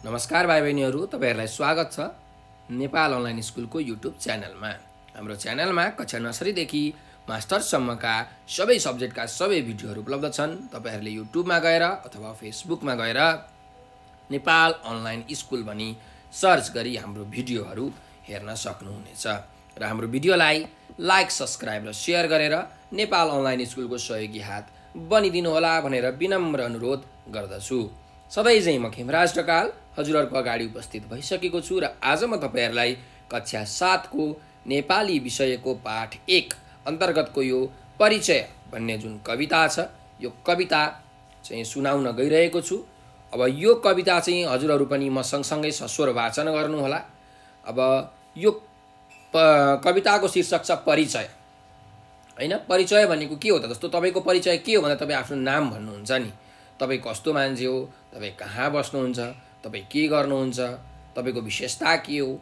नमस्कार भाइ बहिनीहरू, तपाईहरुलाई स्वागत छ नेपाल अनलाइन स्कुलको युट्युब च्यानलमा। हाम्रो च्यानलमा कक्षा नर्सरीदेखि मास्टरसम्मका सबै सब्जेक्टका सबै भिडियोहरू उपलब्ध छन्। तपाईहरुले युट्युबमा गएर अथवा फेसबुकमा गएर नेपाल अनलाइन स्कुल भनी सर्च गरी हाम्रो भिडियोहरू हेर्न सक्नुहुनेछ र हाम्रो भिडियोलाई लाइक, सब्स्क्राइब र शेयर गरेर नेपाल अनलाइन स्कुलको सहयोगी हात बनिदिनु होला भनेर विनम्र अनुरोध गर्दछु। सधैँ चाहिँ म खेमराज ढकाल हजुरहरूको अगाडि उपस्थित भइसकेको छु र आज म तपाईहरुलाई कक्षा 7 को नेपाली विषयको पाठ 1 अन्तर्गतको यो परिचय भन्ने जुन कविता छ, यो कविता चाहिँ सुनाउन गइरहेको छु। अब यो कविता चाहिँ हजुरहरू पनि म सँगसँगै सस्वर वाचन गर्नु होला। अब यो कविताको शीर्षक छ परिचय। हैन, परिचय भनेको के हो त? जस्तो तपाईको परिचय के हो भन्दा तपाई आफ्नो नाम भन्नुहुन्छ नि। तपाई कस्तो मान्छे हो, तपाई कहाँ बस्नुहुन्छ, तपाई के गर्नुहुन्छ, तपाईको विशेषता के हो।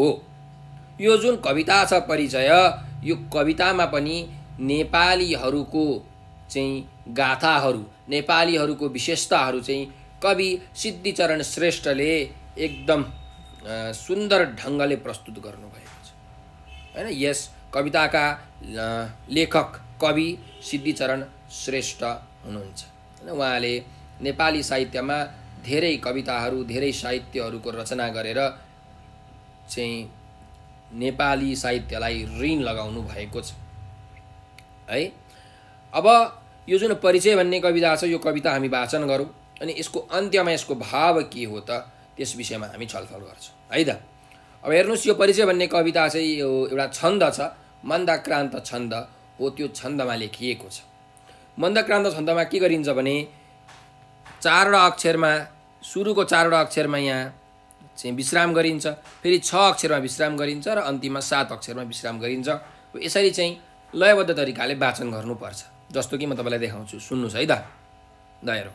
यो जुन कविता छ परिचय, यो कवितामा पनि नेपालीहरूको चाहिँ गाथाहरू, नेपालीहरूको विशेषताहरू चाहिँ कवि सिद्धिचरण श्रेष्ठले एकदम सुन्दर ढङ्गले प्रस्तुत गर्नुभएको छ। हैन, यस कविताका लेखक कवि सिद्धिचरण श्रेष्ठ हुनुहुन्छ। उहाँले नेपाली साहित्यमा धेरै कविताहरू, धेरै साहित्यहरूको रचना गरेर चाहिँ नेपाली साहित्यलाई ऋण लगाउनु भएको छ। है, अब यो जुन परिचय भन्ने कविता छ, यो कविता हामी वाचन गरौँ अनि यसको अन्त्यमा यसको भाव के हो त त्यस विषयमा हामी छलफल गर्छौँ। है त, अब हेर्नुस्, यो परिचय भन्ने कविता चाहिँ यो एउटा छन्द छ, मन्दाक्रान्त छन्द हो। त्यो छन्दमा लेखिएको छ। मन्दाक्रान्त छन्दमा के गरिन्छ भने चारवटा अक्षरमा, सुरुको चारवटा अक्षरमा यहाँ चाहिँ विश्राम गरिन्छ, फेरि 6 अक्षरमा विश्राम गरिन्छ र अन्तिममा 7 अक्षरमा विश्राम गरिन्छ। यसरी चाहिँ लयबद्ध तरिकाले वाचन गर्नुपर्छ। जस्तो कि म तपाईलाई देखाउँछु, सुन्नुस् है त। ल हेरौँ।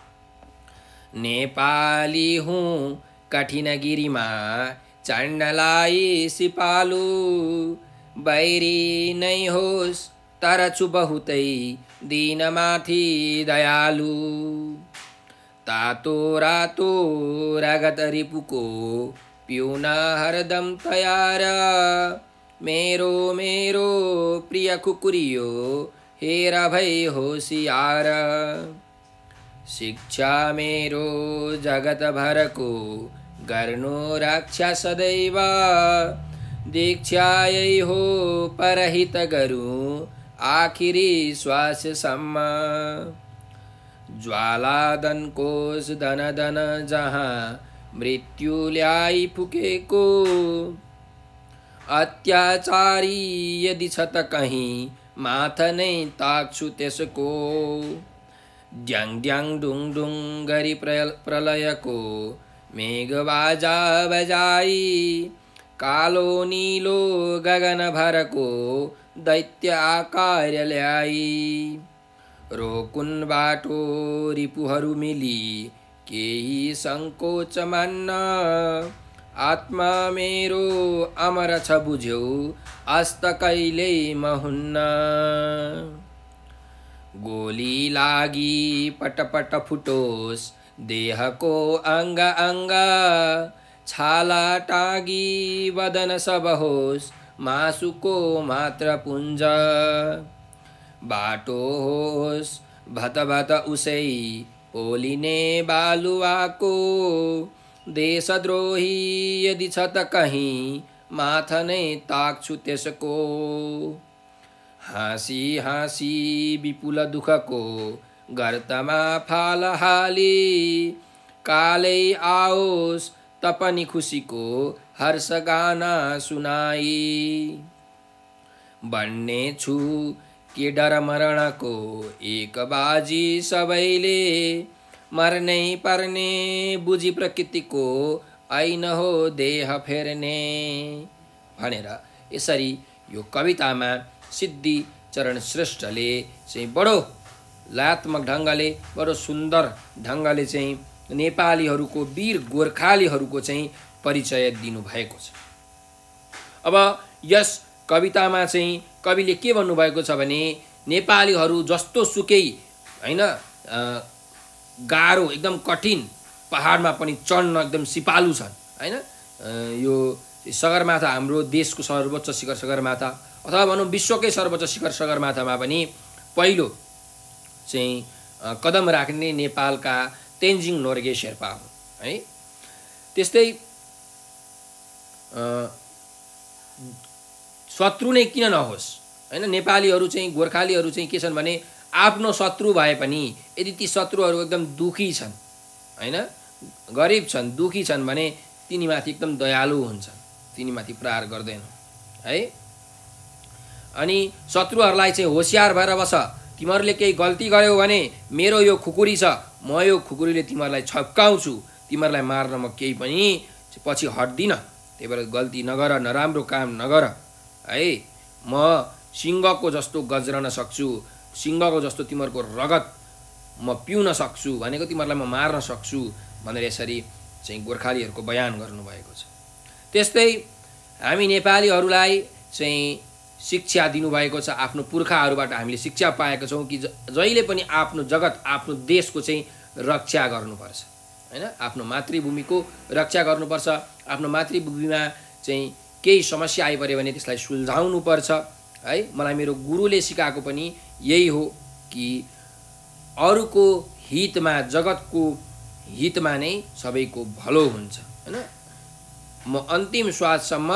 नेपाली हुँ कठिनगिरीमा चण्डलाई सिपालु, बैरी नै होस् तर छु बहुतै दीनमाथि दयालु। तातो रातो रगत रिपुको पिउन हरदम तयार, मेरो मेरो प्रिय कुकुरियो हेर भई होशियार। शिक्षा मेरो जगत भरको गर्नु रक्षा सदैव, दीक्षा यही हो परहित गरौँ आखिरी श्वाससम्म। ज्वालादन कोष धन धन जहाँ मृत्यु ल्याई फुकेको, अत्याचारी यदि छ त कहीँ माथ नै ताक्छु त्यसको। ड्याङ ड्याङ डुङ डुङ गरी प्रलयको मेघबाजा बजाई, कालो नीलो गगन भरको दैत्य आकार ल्याई। रोकुन बाटो रिपुहरू मिली केही सङ्कोच मान्न, आत्मा मेरो अमर छ बुझ्यौ अस्त कहिल्यै म हुन्न। गोली लागि पटपट फुटोस् देहको अङ्ग अङ्ग, छाला टागी बदन सब होस् मासुको मात्र पुञ्ज। बाटो होस् भत भत उसै पोलिने बालुवाको, देशद्रोही यदि छ त कहीँ माथ नै ताक्छु त्यसको। हाँसी हाँसी विपुल दुःखको गर्तमा फाल हाली, कालै आओस् त पनि खुसीको हर्ष गाना सुनाई। बन्ने छु के डर मरणको एक बाजी सबैले, मर्नै पर्ने बुझी प्रकृतिको ऐन हो देह फेर्ने भनेर यसरी यो कवितामा सिद्धिचरण श्रेष्ठले चाहिँ बडो लयात्मक ढङ्गले, बडो सुन्दर ढङ्गले चाहिँ नेपालीहरूको, वीर गोर्खालीहरूको चाहिँ परिचय दिनुभएको छ। अब यस कवितामा चाहिँ कविले के भन्नुभएको छ भने नेपालीहरू जस्तो सुकै हैन गाह्रो, एकदम कठिन पहाडमा पनि चढ्न एकदम सिपालु छन् हैन। यो सगरमाथा हाम्रो देशको सर्वोच्च शिखर सगरमाथा अथवा भनौँ विश्वकै सर्वोच्च शिखर सगरमाथामा पनि पहिलो चाहिँ कदम राख्ने नेपालका तेन्जिङ नोर्गे शेर्पा हो है। त्यस्तै शत्रु नै किन नहोस् हैन, नेपालीहरू चाहिँ गोर्खालीहरू चाहिँ के छन् भने आफ्नो शत्रु भए पनि यदि ती शत्रुहरू एकदम दुखी छन् हैन, गरिब छन्, दुखी छन् भने तिनीमाथि एकदम दयालु हुन्छन्, तिनीमाथि प्रहार गर्दैन है। अनि शत्रुहरूलाई चाहिँ होशियार भएर बस, तिमीहरूले केही गल्ती गर्यौ भने मेरो यो खुकुरी छ, म यो खुकुरीले तिमीहरूलाई छप्काउँछु, तिमीहरूलाई मार्न म केही पनि पछि हट्दिनँ, त्यही भएर गल्ती नगर, नराम्रो काम नगर है। म सिंहको जस्तो गज्रन सक्छु, सिंहको जस्तो तिमीहरूको रगत म पिउन सक्छु भनेको तिमीहरूलाई म मार्न सक्छु भनेर यसरी चाहिँ गोर्खालीहरूको बयान गर्नुभएको छ। त्यस्तै हामी नेपालीहरूलाई चाहिँ शिक्षा दिनुभएको छ, आफ्नो पुर्खाहरूबाट हामीले शिक्षा पाएका छौँ कि जहिले पनि आफ्नो जगत आफ्नो देशको चाहिँ रक्षा गर्नुपर्छ हैन, आफ्नो मातृभूमिको रक्षा गर्नुपर्छ। आफ्नो मातृभूमिमा चाहिँ केही समस्या आइपऱ्यो भने त्यसलाई सुल्झाउनुपर्छ है। मलाई मेरो गुरुले सिकाएको पनि यही हो कि अरूको हितमा, जगतको हितमा नै सबैको भलो हुन्छ हैन। म अन्तिम श्वाससम्म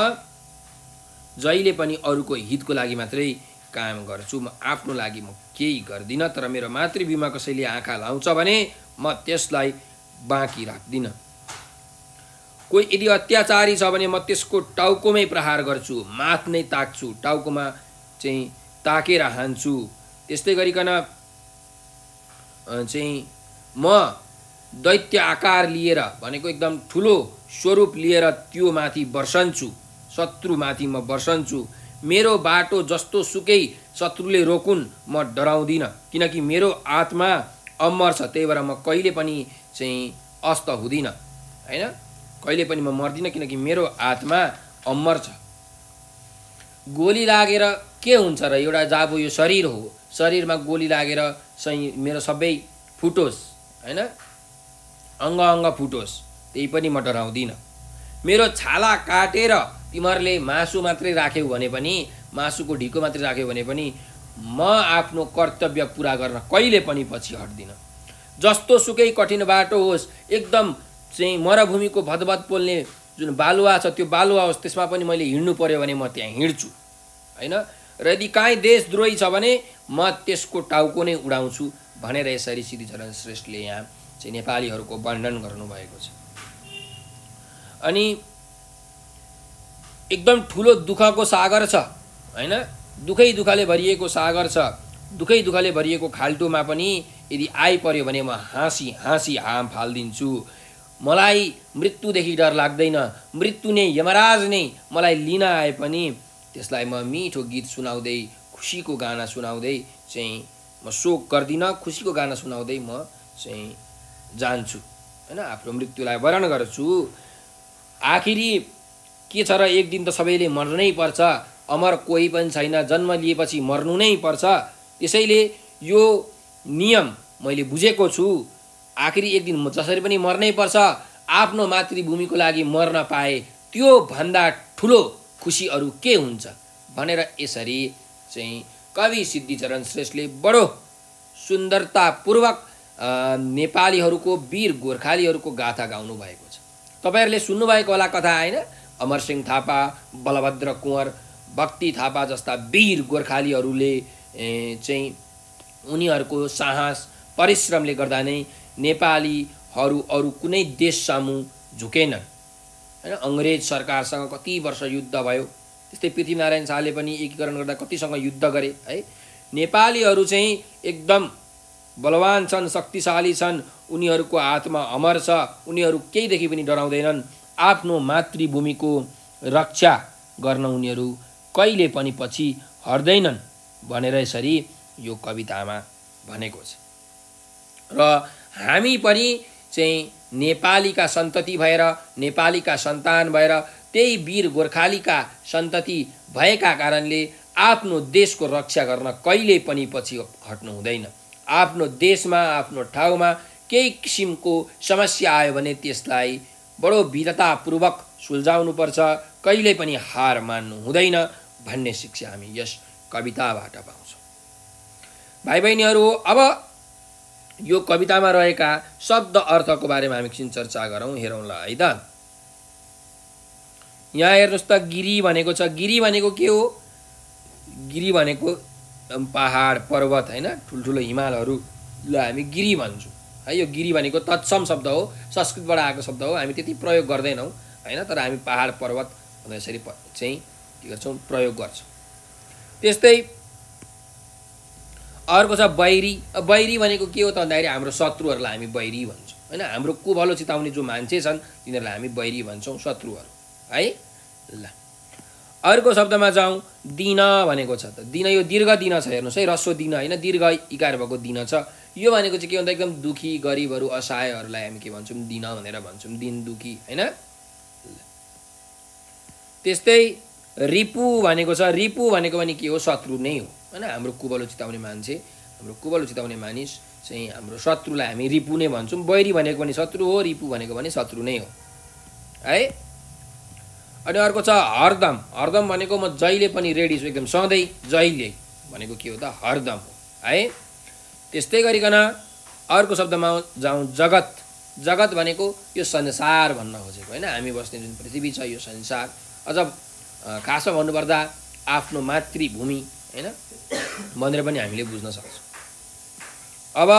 जहिले पनि अरूको हितको लागि मात्रै काम गर्छु, म आफ्नो लागि म केही गर्दिनँ। तर मेरो मातृभूमिमा कसैले आँखा लाउँछ भने म त्यसलाई बाँकी राख्दिनँ। कोही यदि अत्याचारी छ भने म त्यसको टाउकोमै प्रहार गर्छु, माथ नै ताक्छु, टाउकोमा चाहिँ ताकेर हान्छु। त्यस्तै गरिकन चाहिँ म दैत्य आकार लिएर भनेको एकदम ठुलो स्वरूप लिएर त्यो माथि वर्षन्छु, शत्रुमाथि म वर्षन्छु। मेरो बाटो जस्तो सुकै शत्रुले रोकुन् म डराउँदिनँ, किनकि मेरो आत्मा अमर छ, त्यही भएर म कहिले पनि चाहिँ अस्त हुँदिनँ हैन, कहिले पनि म मर्दिनँ, किनकि मेरो आत्मा अमर छ। गोली लागेर के हुन्छ र, एउटा जाबो यो शरीर हो, शरीरमा गोली लागेर चाहिँ मेरो सबै फुटोस् हैन, अङ्ग अङ्ग फुटोस्, त्यही पनि म डराउँदिनँ। मेरो छाला काटेर तिमीहरूले मासु मात्रै राख्यौ भने पनि, मासुको ढिको मात्रै राख्यौ भने पनि म आफ्नो कर्तव्य पुरा गर्न कहिले पनि पछि हट्दिनँ। जस्तो सुकै कठिन बाटो होस्, एकदम चाहिँ मरुभूमिको भदभद पोल्ने जुन बालुवा छ त्यो बालुवा होस्, त्यसमा पनि मैले हिँड्नु पर्यो भने म त्यहाँ हिँड्छु हैन। र यदि काहीँ देशद्रोही छ भने म त्यसको टाउको नै उडाउँछु भनेर यसरी सिद्धिचरण श्रेष्ठले यहाँ चाहिँ नेपालीहरूको वर्णन गर्नुभएको छ। अनि एकदम ठुलो दुःखको सागर छ हैन, दुःखै दुःखले भरिएको सागर छ, दुःखै दुःखले भरिएको खाल्टोमा पनि यदि आइपर्यो भने म हाँसी हाँसी हाम फालिदिन्छु। मलाई मृत्युदेखि डर लाग्दैन, मृत्यु नै यमराज नै मलाई लिन आए पनि त्यसलाई म मिठो गीत सुनाउँदै, खुसीको गाना सुनाउँदै चाहिँ म शोक गर्दिनँ, खुसीको गाना सुनाउँदै म चाहिँ जान्छु हैन, आफ्नो मृत्युलाई वरण गर्छु। आखिरी के छ र, एक दिन त सबैले मर्नै पर्छ, अमर कोही पनि छैन, जन्म लिएपछि मर्नु नै पर्छ। त्यसैले यो नियम मैले बुझेको छु, आखिरी एक दिन जसरी पनि मर्नै पर्छ, आफ्नो मातृभूमिको लागि मर्न पाए त्यो भन्दा ठुलो खुसी अरू के हुन्छ भनेर यसरी चाहिँ कवि सिद्धिचरण श्रेष्ठले बडो सुन्दरतापूर्वक नेपालीहरूको, वीर गोर्खालीहरूको गाथा गाउनु भएको छ। तपाईहरुले सुन्नुभएको होला कथा हैन, अमरसिंह थापा, बलभद्र कुँवर, भक्ति थापा जस्ता वीर गोर्खालीहरूले चाहिँ उनीहरूको साहस परिश्रमले गर्दा नै नेपालीहरू अरू कुनै देश सामु झुकेनन् हैन। अंग्रेज सरकारसँग कति वर्ष युद्ध भयो, त्यस्तै पृथ्वीनारायण शाहले पनि एकीकरण गर्दा कतिसँग युद्ध गरे है। नेपालीहरू चाहिँ एकदम बलवान छन्, शक्तिशाली छन्, उनीहरूको आत्मा अमर छ, उनीहरू केहीदेखि पनि डराउँदैनन्। आफ्नो मातृभूमिको रक्षा गर्न उनीहरू कहिले पनि पछि हट्दैनन् भनेर यसरी यो कवितामा भनेको छ। र हामी पनि चाहिँ नेपालीका सन्तति भएर, नेपालीका सन्तान भएर, त्यही वीर गोर्खालीका सन्तति भएका कारणले आफ्नो देशको रक्षा गर्न कहिले पनि पछि हट्नु हुँदैन। आफ्नो देशमा, आफ्नो ठाउँमा केही किसिमको समस्या आयो भने त्यसलाई बडो वीरतापूर्वक सुल्झाउनुपर्छ, कहिल्यै पनि हार मान्नु हुँदैन भन्ने शिक्षा हामी यस कविताबाट पाउँछौँ। भाइ बहिनीहरू, अब यो कवितामा रहेका शब्द अर्थको बारेमा हामी एकछिन चर्चा गरौँ, हेरौँला है त। यहाँ हेर्नुहोस् त, गिरी भनेको छ। गिरी भनेको के हो? गिरी भनेको पहाड पर्वत होइन, ठुल्ठुलो हिमालहरूलाई हामी गिरी भन्छौँ है। यो गिरी भनेको तत्सम शब्द हो, संस्कृतबाट आएको शब्द हो, हामी त्यति प्रयोग गर्दैनौँ होइन, तर हामी पहाड पर्वत भनेर यसरी चाहिँ के गर्छौँ, प्रयोग गर्छौँ। त्यस्तै अर्को छ बैरी। बैरी भनेको के हो त भन्दाखेरि हाम्रो शत्रुहरूलाई हामी बैरी भन्छौँ होइन। हाम्रो कुभलो चिताउने जो मान्छे छन् तिनीहरूलाई हामी बैरी भन्छौँ, शत्रुहरू है। ल अर्को शब्दमा जाउँ, दिन भनेको छ त। दिन, यो दीर्घ दिन छ, हेर्नुहोस् है, ह्रस्व दिन होइन, दीर्घ इकार भएको दिन छ। यो भनेको चाहिँ के भन्दा एकदम दुखी गरिबहरू असहायहरूलाई हामी के भन्छौँ, दिन भनेर भन्छौँ, दिन दुखी होइन। त्यस्तै रिपु भनेको छ। रिपु भनेको पनि के हो? शत्रु नै हो होइन। हाम्रो कुभलो चिताउने मान्छे, हाम्रो कुभलो चिताउने मानिस चाहिँ हाम्रो शत्रुलाई हामी रिपु नै भन्छौँ। बैरी भनेको पनि शत्रु हो, रिपु भनेको पनि शत्रु नै हो है। अनि अर्को छ हरदम। हरदम भनेको म जहिले पनि रेडी छु, एकदम सधैँ, जहिले भनेको के हो त? हरदम हो है। त्यस्तै गरिकन अर्को शब्दमा जाउँ, जगत। जगत भनेको यो संसार भन्न खोजेको होइन, हामी बस्ने जुन पृथ्वी छ यो संसार। अझ खासमा भन्नुपर्दा आफ्नो मातृभूमि होइन भनेर पनि हामीले बुझ्न सक्छौँ। अब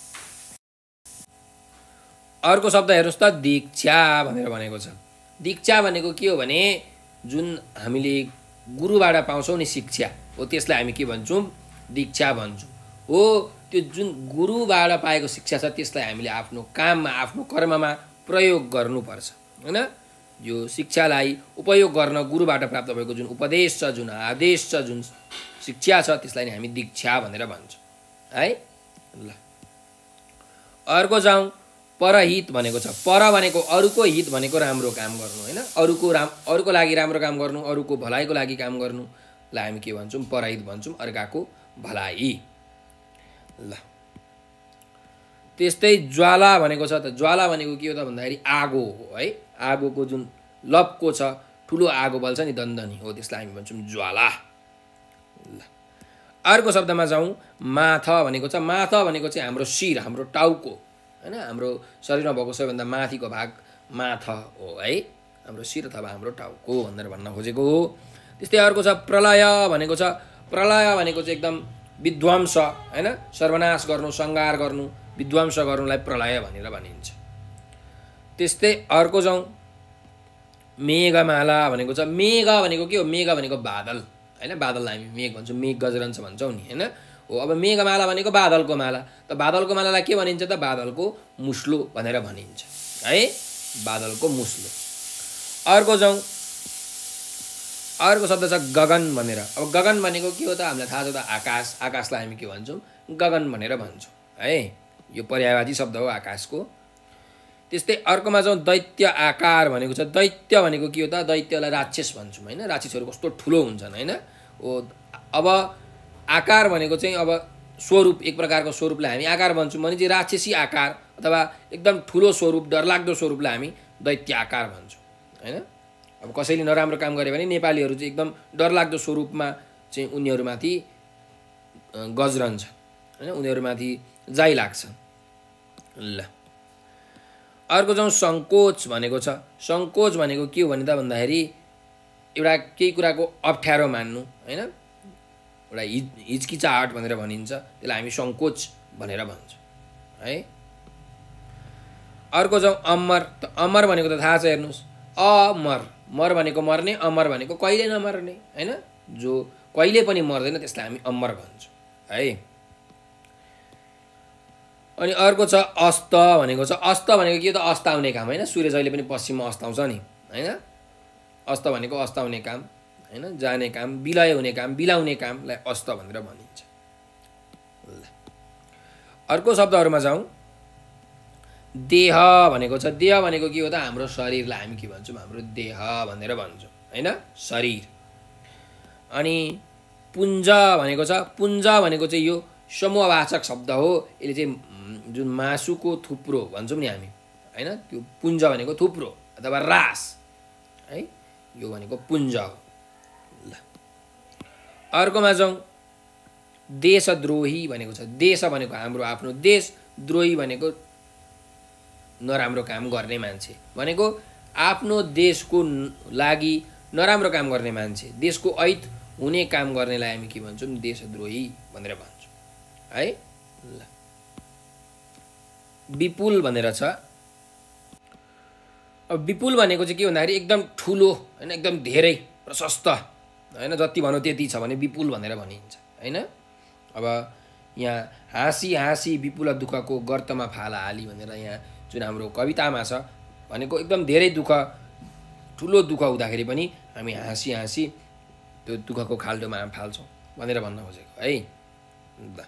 अर्को शब्द हेर्नुहोस् त, दीक्षा भनेर भनेको छ। दीक्षा भनेको के हो भने जुन हामीले गुरुबाट पाउँछौँ नि शिक्षा हो, त्यसलाई हामी के भन्छौँ? दीक्षा भन्छौँ हो। त्यो जुन गुरुबाट पाएको शिक्षा छ त्यसलाई हामीले आफ्नो काममा, आफ्नो कर्ममा प्रयोग गर्नुपर्छ होइन। यो शिक्षालाई उपयोग गर्न गुरुबाट प्राप्त भएको जुन उपदेश छ, जुन आदेश छ, जुन शिक्षा छ त्यसलाई नै हामी दीक्षा भनेर भन्छौँ है। ल अर्को जाउँ, परहित भनेको छ। पर भनेको अरूको, हित भनेको राम्रो काम गर्नु होइन, अरूको लागि राम्रो काम गर्नु, अरूको भलाइको लागि काम गर्नुलाई हामी के भन्छौँ? परहित भन्छौँ, अर्काको भलाइ। ल त्यस्तै ज्वाला भनेको छ त। ज्वाला भनेको के हो त भन्दाखेरि आगो हो है। आगोको जुन लपको छ, ठुलो आगो बल्छ नि, दन्दनी हो, त्यसलाई हामी भन्छौँ ज्वाला। ल अर्को शब्दमा जाउँ, माथ भनेको छ। माथ भनेको चाहिँ हाम्रो शिर, हाम्रो टाउको होइन, हाम्रो शरीरमा भएको सबैभन्दा माथिको भाग माथ हो है, हाम्रो शिर अथवा हाम्रो टाउको भनेर भन्न खोजेको हो। त्यस्तै अर्को छ प्रलय भनेको छ। प्रलय भनेको चाहिँ एकदम विध्वंस होइन, सर्वनाश गर्नु, संहार गर्नु, विध्वंस गर्नुलाई प्रलय भनेर भनिन्छ। त्यस्तै अर्को जाउँ, मेघमाला भनेको छ। मेघ भनेको के हो? मेघ भनेको बादल होइन, बादललाई हामी मेघ भन्छौँ, मेघ गजरन्छ भन्छौँ नि होइन हो। अब मेघमाला भनेको बादलको माला, त बादलको मालालाई के भनिन्छ त? बादलको मुस्लो भनेर भनिन्छ है, बादलको मुस्लो। अर्को जाउँ, अर्को शब्द छ गगन भनेर। अब गगन भनेको के हो त? हामीलाई थाहा छ त, आकाश। आकाशलाई हामी के भन्छौँ? गगन भनेर भन्छौँ है, यो पर्यायवाची शब्द हो आकाशको। त्यस्तै अर्कोमा जाउँ, दैत्य आकार भनेको छ। दैत्य भनेको के हो त? दैत्यलाई राक्षस भन्छौँ होइन, राक्षसहरू कस्तो ठुलो हुन्छन् होइन हो। अब आकार भनेको चाहिँ अब स्वरूप, एक प्रकारको स्वरूपलाई हामी आकार भन्छौँ भने चाहिँ राक्षसी आकार अथवा एकदम ठुलो स्वरूप, डरलाग्दो स्वरूपलाई हामी दैत्य आकार भन्छौँ होइन। अब कसैले नराम्रो काम गर्यो भने नेपालीहरू चाहिँ एकदम डरलाग्दो स्वरूपमा चाहिँ उनीहरूमाथि गजरन्छ होइन, उनीहरूमाथि जाइ लाग्छ। ल अर्को जाउँ, सङ्कोच भनेको छ। सङ्कोच भनेको के हो भने त भन्दाखेरि एउटा केही कुराको अप्ठ्यारो मान्नु होइन, एउटा हिचकिचाहट भनेर भनिन्छ, त्यसलाई हामी सङ्कोच भनेर भन्छौँ है। अर्को जाउँ, अमर। त अमर भनेको त थाहा छ, हेर्नुहोस्, अमर, मर भनेको मर्ने, अमर भनेको कहिले नमर्ने होइन, जो कहिले पनि मर्दैन त्यसलाई हामी अमर भन्छौँ है। अनि अर्को छ अस्त भनेको छ। अस्त भनेको के हो त? अस्ताउने काम होइन, सूर्य जहिले पनि पश्चिममा अस्ताउँछ नि होइन। अस्त भनेको अस्ताउने काम होइन, जाने काम, विलय हुने काम, बिलाउने कामलाई अस्त भनेर भनिन्छ। ल अर्को शब्दहरूमा जाउँ, देह भनेको छ। देह भनेको के हो त? हाम्रो शरीरलाई हामी के भन्छौँ? हाम्रो देह भनेर भन्छौँ होइन, शरीर। अनि पुञ्ज भनेको छ। पुञ्ज भनेको चाहिँ यो समूहवाचक शब्द हो, यसले चाहिँ जुन मासुको थुप्रो भन्छौँ नि हामी हैन, त्यो पुञ्ज भनेको थुप्रो अथवा रास है, यो भनेको पुञ्ज हो। ल अर्कोमा जाउँ, देशद्रोही भनेको छ। देश भनेको हाम्रो आफ्नो देश, द्रोही भनेको नराम्रो काम गर्ने मान्छे, भनेको आफ्नो देशको लागि नराम्रो काम गर्ने मान्छे, देशको ऐत हुने काम गर्नेलाई हामी के भन्छौँ, देशद्रोही भनेर भन्छौँ है। ल विपुल भनेर छ। अब विपुल भनेको चाहिँ के भन्दाखेरि एकदम ठुलो हैन, एकदम धेरै प्रशस्त हैन, जति भनौँ त्यति छ भने विपुल भनेर भनिन्छ हैन। अब यहाँ हाँसी हाँसी विपुल दुःखको गर्तमा फाला हाली भनेर यहाँ जुन हाम्रो कवितामा छ भनेको एकदम धेरै दुःख, ठुलो दुःख हुँदाखेरि पनि हामी हाँसी हाँसी त्यो दुःखको खाल्टोमा हामी फाल्छौँ भनेर भन्न खोजेको है। ल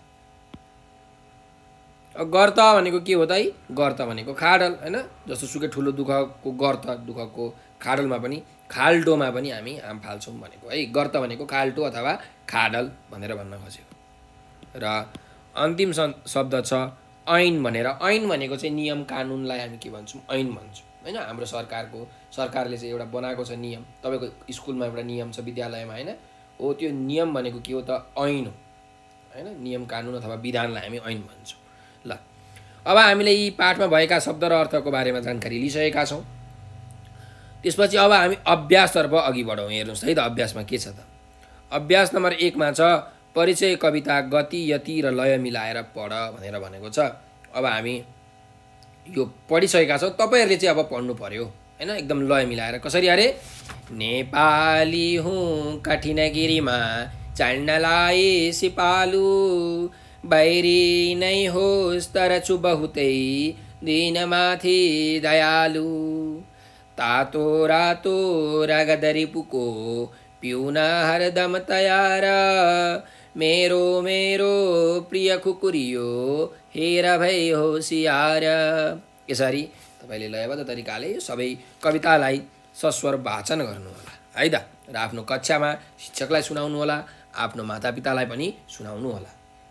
गर्त भनेको के हो त है, गर्त भनेको खाडल हैन, जस्तो सुकै ठुलो दुःखको गर्त, दुःखको खाडलमा पनि खाल्टोमा पनि हामी आम फाल्छौँ भनेको है। गर्त भनेको खाल्टो अथवा खाडल भनेर भन्न खोजेको। र अन्तिम शब्द छ ऐन भनेर। ऐन भनेको चाहिँ नियम कानुनलाई हामी के भन्छौँ, ऐन भन्छौँ हैन। हाम्रो सरकारले चाहिँ एउटा बनाएको छ नियम, तपाईँको स्कुलमा एउटा नियम छ विद्यालयमा हैन, हो त्यो नियम भनेको के हो त, ऐन हो हैन। नियम कानुन अथवा विधानलाई हामी ऐन भन्छौँ। ल अब हामीले यी पाठमा भएका शब्द र अर्थको बारेमा जानकारी लिइसकेका छौँ। त्यसपछि अब हामी अभ्यासतर्फ अघि बढौँ। हेर्नुहोस् है त अभ्यासमा के छ त। अभ्यास नम्बर 1 मा छ परिचय कविता गति यति र लय मिलाएर पढ भनेर भनेको छ। अब हामी यो पढिसकेका छौँ, तपाईँहरूले चाहिँ अब पढ्नु पर्यो हैन, एकदम लय मिलाएर। कसरी अरे, नेपाली हुँ कठिनगिरीमा चढ्नलाई सिपालु, बैरी नै होस् तर छु बहुतै दिनमाथि दयालु, तातो रातो रगद रिपुको पिउन हरदम तयार, मेरो मेरो प्रिय खुकुरियो हेर भई होसियार। यसरी तपाईँले लयबद्ध तरिकाले यो सबै कवितालाई सस्वर वाचन गर्नुहोला है त, र आफ्नो कक्षामा शिक्षकलाई सुनाउनु होला, आफ्नो मातापितालाई पनि सुनाउनु होला।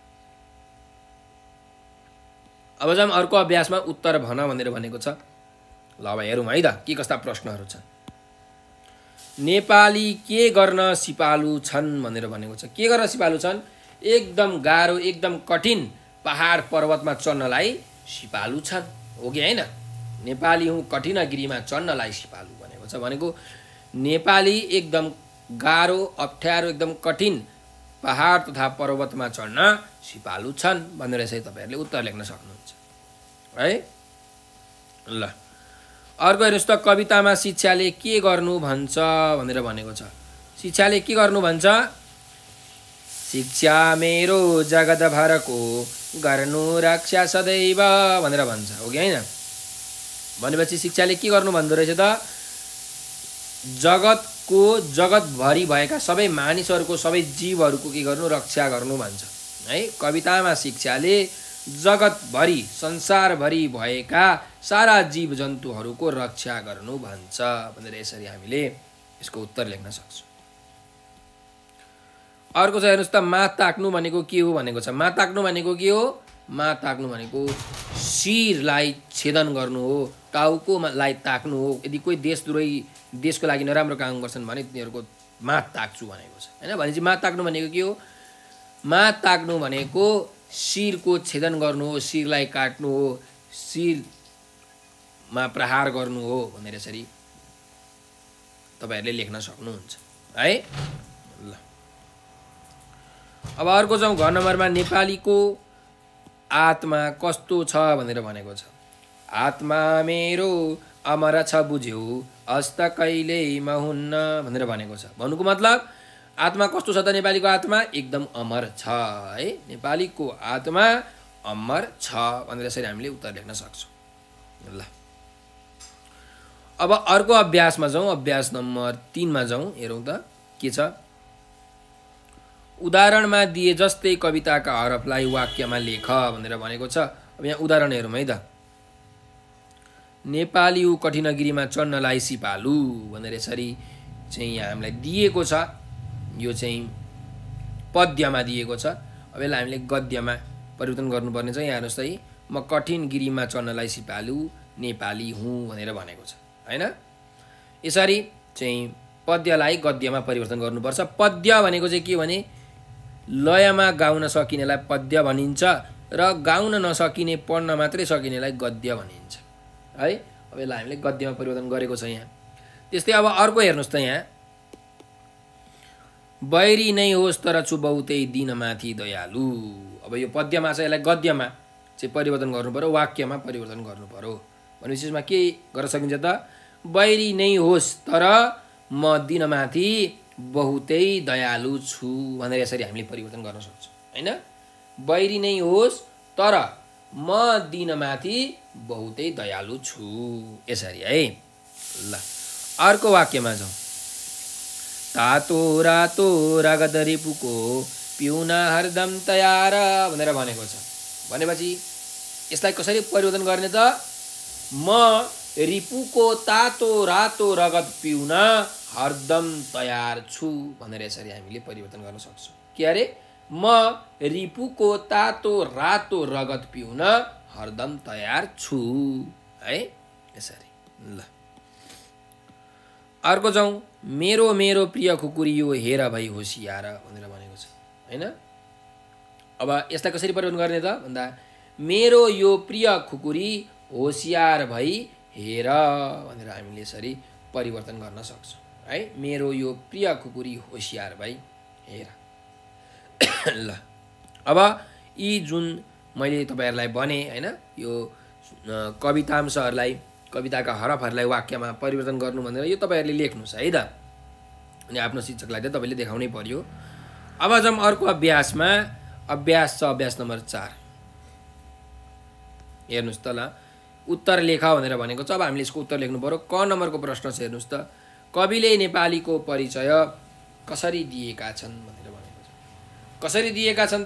अब जाउँ अर्को अभ्यासमा उत्तर भन भनेर भनेको छ। ल अब हेरौँ है त के कस्ता प्रश्नहरू छन्। नेपाली के गर्न सिपालु छन् भनेर भनेको छ। के गर्न सिपालु छन्, एकदम गाह्रो एकदम कठिन पहाड पर्वतमा चढ्नलाई सिपालु छन्, हो कि हैन। नेपाली हुँ कठिनगिरीमा चढ्नलाई सिपालु भनेको छ, भनेको नेपाली एकदम गाह्रो अप्ठ्यारो एकदम कठिन पहाड तथा पर्वतमा चढ्न सिपालु छन् भनेर चाहिँ तपाईँहरूले उत्तर लेख्न सक्नुहुन्छ है। ल अर्को हेर्नुहोस् त, कवितामा शिक्षाले के गर्नु भन्छ भनेर भनेको छ। शिक्षाले के गर्नु भन्छ, शिक्षा मेरो जगतभरको गर्नु रक्षा सदैव भनेर भन्छ, हो कि हैन। भनेपछि शिक्षाले के गर्नु भन्दो रहेछ त, जगतभरि भएका सबै मानिसहरूको सबै जीवहरूको के गर्नु, रक्षा गर्नु भन्छ है। कवितामा शिक्षाले जगतभरि संसारभरि भएका सारा जीव जन्तुहरूको रक्षा गर्नु भन्छ भनेर यसरी हामीले यसको उत्तर लेख्न सक्छौँ। अर्को छ हेर्नुहोस् त, माथ ताक्नु भनेको के हो भनेको छ। माथ ताक्नु भनेको के हो, माथ ताक्नु भनेको शिरलाई छेदन गर्नु हो, टाउकोलाई ताक्नु हो। यदि कोही देशद्रोही देशको लागि नराम्रो काम गर्छन् भने तिनीहरूको माथ ताक्छु भनेको छ हैन। भनेपछि माथ ताक्नु भनेको के हो, माथ ताक्नु भनेको शिरको छेदन गर्नु हो, शिरलाई काट्नु हो, शिरमा प्रहार गर्नु हो भनेर यसरी तपाईँहरूले लेख्न सक्नुहुन्छ है। ल अब अर्को जाउँ घ नम्बरमा, नेपालीको आत्मा कस्तो छ भनेर भनेको छ। आत्मा मेरो अमर छ बुझ्यौ हस्त कहिल्यै महुन्न भनेर भनेको छ। भन्नुको मतलब आत्मा कस्तो छ त, नेपालीको आत्मा एकदम अमर छ है। नेपालीको आत्मा अमर छ भनेर यसरी हामीले उत्तर लेख्न सक्छौँ। ल अब अर्को अभ्यासमा जाउँ। अभ्यास नम्बर 3 मा जाउँ। हेरौँ त के छ। उदाहरणमा दिए जस्तै कविताका हरफलाई वाक्यमा लेख भनेर भनेको छ। अब यहाँ उदाहरण हेरौँ है त। नेपाली कठिनगिरीमा चढ्नलाई सिपालु भनेर यसरी चाहिँ यहाँ हामीलाई दिएको छ। यो चाहिँ पद्यमा दिएको छ। अब यसलाई हामीले गद्यमा परिवर्तन गर्नुपर्ने छ। यहाँ हेर्नुहोस् है, म कठिन गिरीमा चढ्नलाई सिपालु नेपाली हुँ भनेर भनेको छ हैन। यसरी चाहिँ पद्यलाई गद्यमा परिवर्तन गर्नुपर्छ। पद्य भनेको चाहिँ के भने लयमा गाउन सकिनेलाई पद्य भनिन्छ र गाउन नसकिने पढ्न मात्रै सकिनेलाई गद्य भनिन्छ है। अब यसलाई हामीले गद्यमा परिवर्तन गरेको छ यहाँ। त्यस्तै अब अर्को हेर्नुस् त यहाँ बैरी नै होस् तर छु बहुतै दिनमाथि दयालु। अब यो पद्यमा छ, यसलाई गद्यमा चाहिँ परिवर्तन गर्नु पर्यो, वाक्यमा परिवर्तन गर्नु पर्यो। भनेपछि यसमा के गर्न सकिन्छ त बैरी नै होस् तर म दिनमाथि बहुतै दयालु छु भनेर यसरी हामीले परिवर्तन गर्न सक्छौँ हैन। बैरी नै होस् तर म दिनमाथि बहुतै दयालु छु यसरी है। ल अर्को वाक्यमा जाउँ। तातो रातो रगत रिपुको पिउन हरदम तयार भनेर भनेको छ। भनेपछि यसलाई कसरी परिवर्तन गर्ने त म रिपुको तातो रातो रगत पिउन हरदम तयार छु भनेर यसरी हामीले परिवर्तन गर्न सक्छौँ। के अरे म रिपुको तातो रातो रगत पिउन हरदम तयार छु है यसरी। ल अर्को जाउँ। मेरो मेरो प्रिय खुकुरी यो हेर भई होसियार भनेर भनेको छ हैन। अब यसलाई कसरी परिवर्तन गर्ने त भन्दा मेरो यो प्रिय खुकुरी होसियार भई हेर भनेर हामीले यसरी परिवर्तन गर्न सक्छौँ है। मेरो यो प्रिय खुकुरी होसियार भई हेर। ल अब यी जुन मैले तपाईहरुलाई भने हैन यो कवितांशहरुलाई कविताका हरफहरुलाई वाक्यमा परिवर्तन गर्नु भनेर यो तपाईहरुले लेख्नुस् है त। अनि आफ्नो शिक्षकलाई त तपाईले देखाउनै पर्यो। अब जाउँ अर्को अभ्यासमा। अभ्यास छ अभ्यास नम्बर 4। हेर्नुस् त ल उत्तर लेख भनेर भनेको छ। अब हामीले यसको उत्तर लेख्नु पर्यो। क नम्बरको प्रश्न छ हेर्नुस् त कविले नेपालीको परिचय कसरी दिएका छन् भनेर भनेको छ। कसरी दिएका छन् त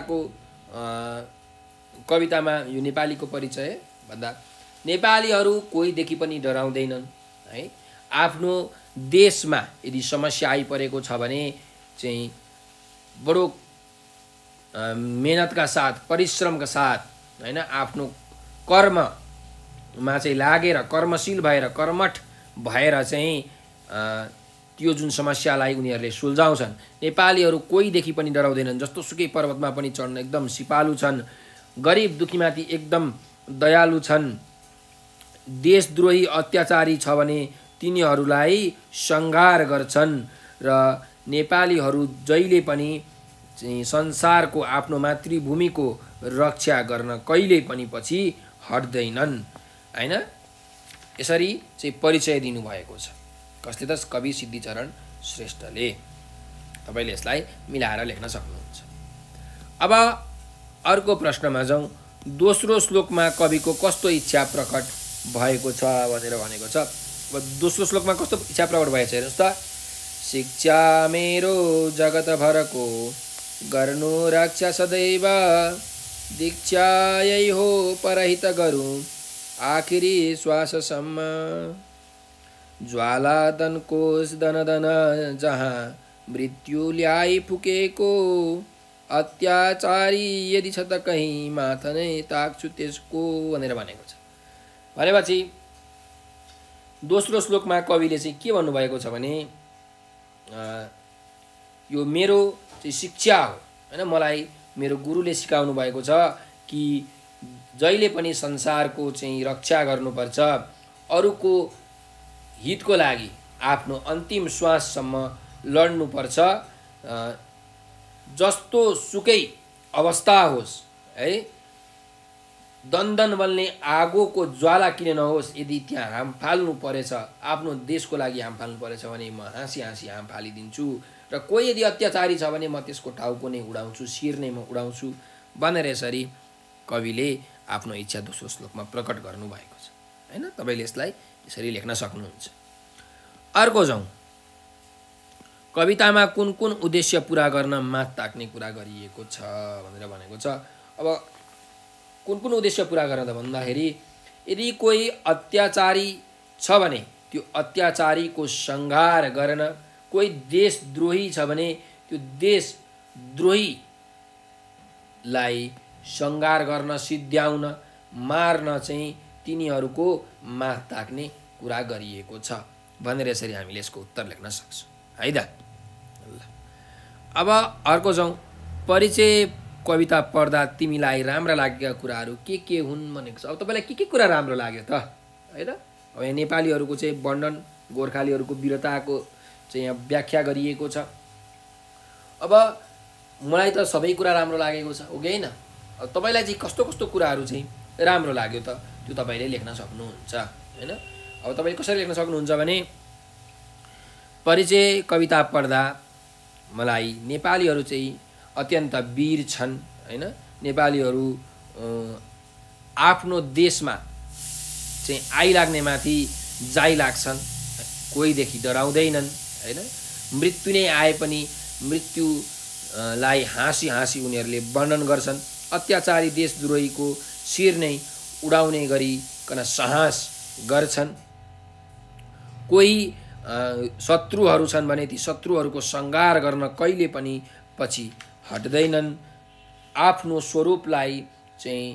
कवितामा यो नेपालीको परिचय भन्दा नेपालीहरू कोहीदेखि पनि डराउँदैनन् है। आफ्नो देशमा यदि समस्या आइपरेको छ भने चाहिँ बडो मेहनतका साथ परिश्रमका साथ हैन आफ्नो कर्ममा चाहिँ लागेर कर्मशील भएर कर्मठ भएर चाहिँ त्यो जुन समस्यालाई उनीहरूले सुल्झाउँछन्। नेपालीहरू कोहीदेखि पनि डराउँदैनन्। जस्तो सुकै पर्वतमा पनि चढ्न एकदम सिपालु छन्। गरिब दुखीमाथि एकदम दयालु छन्। देशद्रोही अत्याचारी छ भने तिनीहरूलाई संहार गर्छन् र नेपालीहरू जहिले पनि चाहिँ संसारको आफ्नो मातृभूमिको रक्षा गर्न कहिल्यै पनि पछि हट्दैनन् हैन। यसरी चाहिँ परिचय दिनुभएको छ। कसले त कवि सिद्धिचरण श्रेष्ठले। तपाईले यसलाई मिलाएर लेख्न सक्नुहुन्छ। अब अर्को प्रश्नमा जाउँ। दोस्रो श्लोकमा कविको कस्तो इच्छा प्रकट भएको छ भनेर भनेको छ। अब दोस्रो श्लोकमा कस्तो इच्छा प्रकट भएको छ हेर्नुस् त। शिक्षा मेरो जगत भरको गर्नु रक्षा सदैव दीक्षा यही हो परहित गरौँ आखिरी श्वाससम्म ज्वाला दन कोष दन दन जहाँ मृत्यु ल्याई फुकेको अत्याचारी यदि छ त कहीँ माथा नै ताक्छु त्यसको भनेर भनेको छ। भनेपछि दोस्रो श्लोकमा कविले चाहिँ के भन्नुभएको छ भने यो मेरो चाहिँ शिक्षा हो हैन। मलाई मेरो गुरुले सिकाउनु भएको छ कि जहिले पनि संसारको चाहिँ रक्षा गर्नुपर्छ। अरूको हितको लागि आफ्नो अन्तिम श्वाससम्म लड्नुपर्छ। जस्तो सुकै अवस्था होस् है। दन्दन बल्ने आगोको ज्वाला किन नहोस् यदि त्यहाँ हाम फाल्नु परेछ आफ्नो देशको लागि हाम फाल्नु परेछ भने म हाँसी हाँसी हाम फालिदिन्छु र कोही यदि अत्याचारी छ भने म त्यसको टाउको नै उडाउँछु शिर नै म उडाउँछु भनेर यसरी कविले आफ्नो इच्छा दोस्रो श्लोकमा प्रकट गर्नु भएको छ हैन। तपाईले यसलाई यसरी लेख्न सक्नुहुन्छ। अर्को जाउँ। कवितामा कुन कुन उद्देश्य पूरा गर्न मात ताक्ने कुरा गरिएको छ भनेर भनेको छ। अब कुन कुन उद्देश्य पूरा गर्न त भन्दाखेरि यदि कोही अत्याचारी छ भने त्यो अत्याचारीको संहार गर्न, कोही देशद्रोही छ भने त्यो देशद्रोहीलाई संहार गर्न सिद्ध्याउन मार्न चाहिँ तिनीहरूको माग ताक्ने कुरा गरिएको छ भनेर यसरी हामीले यसको उत्तर लेख्न सक्छौँ है त। ल अब अर्को जाउँ। परिचय कविता पढ्दा तिमीलाई राम्रा लागेका कुराहरू के हुन् भनेको छ। अब तपाईँलाई के कुरा राम्रो लाग्यो त है त। अब यहाँ नेपालीहरूको चाहिँ वर्णन, गोर्खालीहरूको वीरताको चाहिँ यहाँ व्याख्या गरिएको छ। अब मलाई त सबै कुरा राम्रो लागेको छ हो कि होइन। अब तपाईँलाई चाहिँ कस्तो कस्तो कुराहरू चाहिँ राम्रो लाग्यो त त्यो तपाईँले लेख्न सक्नुहुन्छ होइन। अब तपाईँ कसरी लेख्न सक्नुहुन्छ भने परिचय कविता पढ्दा मलाई नेपालीहरू चाहिँ अत्यन्त वीर छन् होइन। नेपालीहरू आफ्नो देशमा चाहिँ आइलाग्ने माथि जाइ लाग्छन्, कोहीदेखि डराउँदैनन् होइन। मृत्यु नै आए पनि मृत्युलाई हाँसी हाँसी उनीहरूले वर्णन गर्छन्। अत्याचारी देशद्रोहीको शिर नै उडाउने गरिकन साहस गर्छन्। कोही शत्रुहरू छन् भने ती शत्रुहरूको संहार गर्न कहिले पनि पछि हट्दैनन्। आफ्नो स्वरूपलाई चाहिँ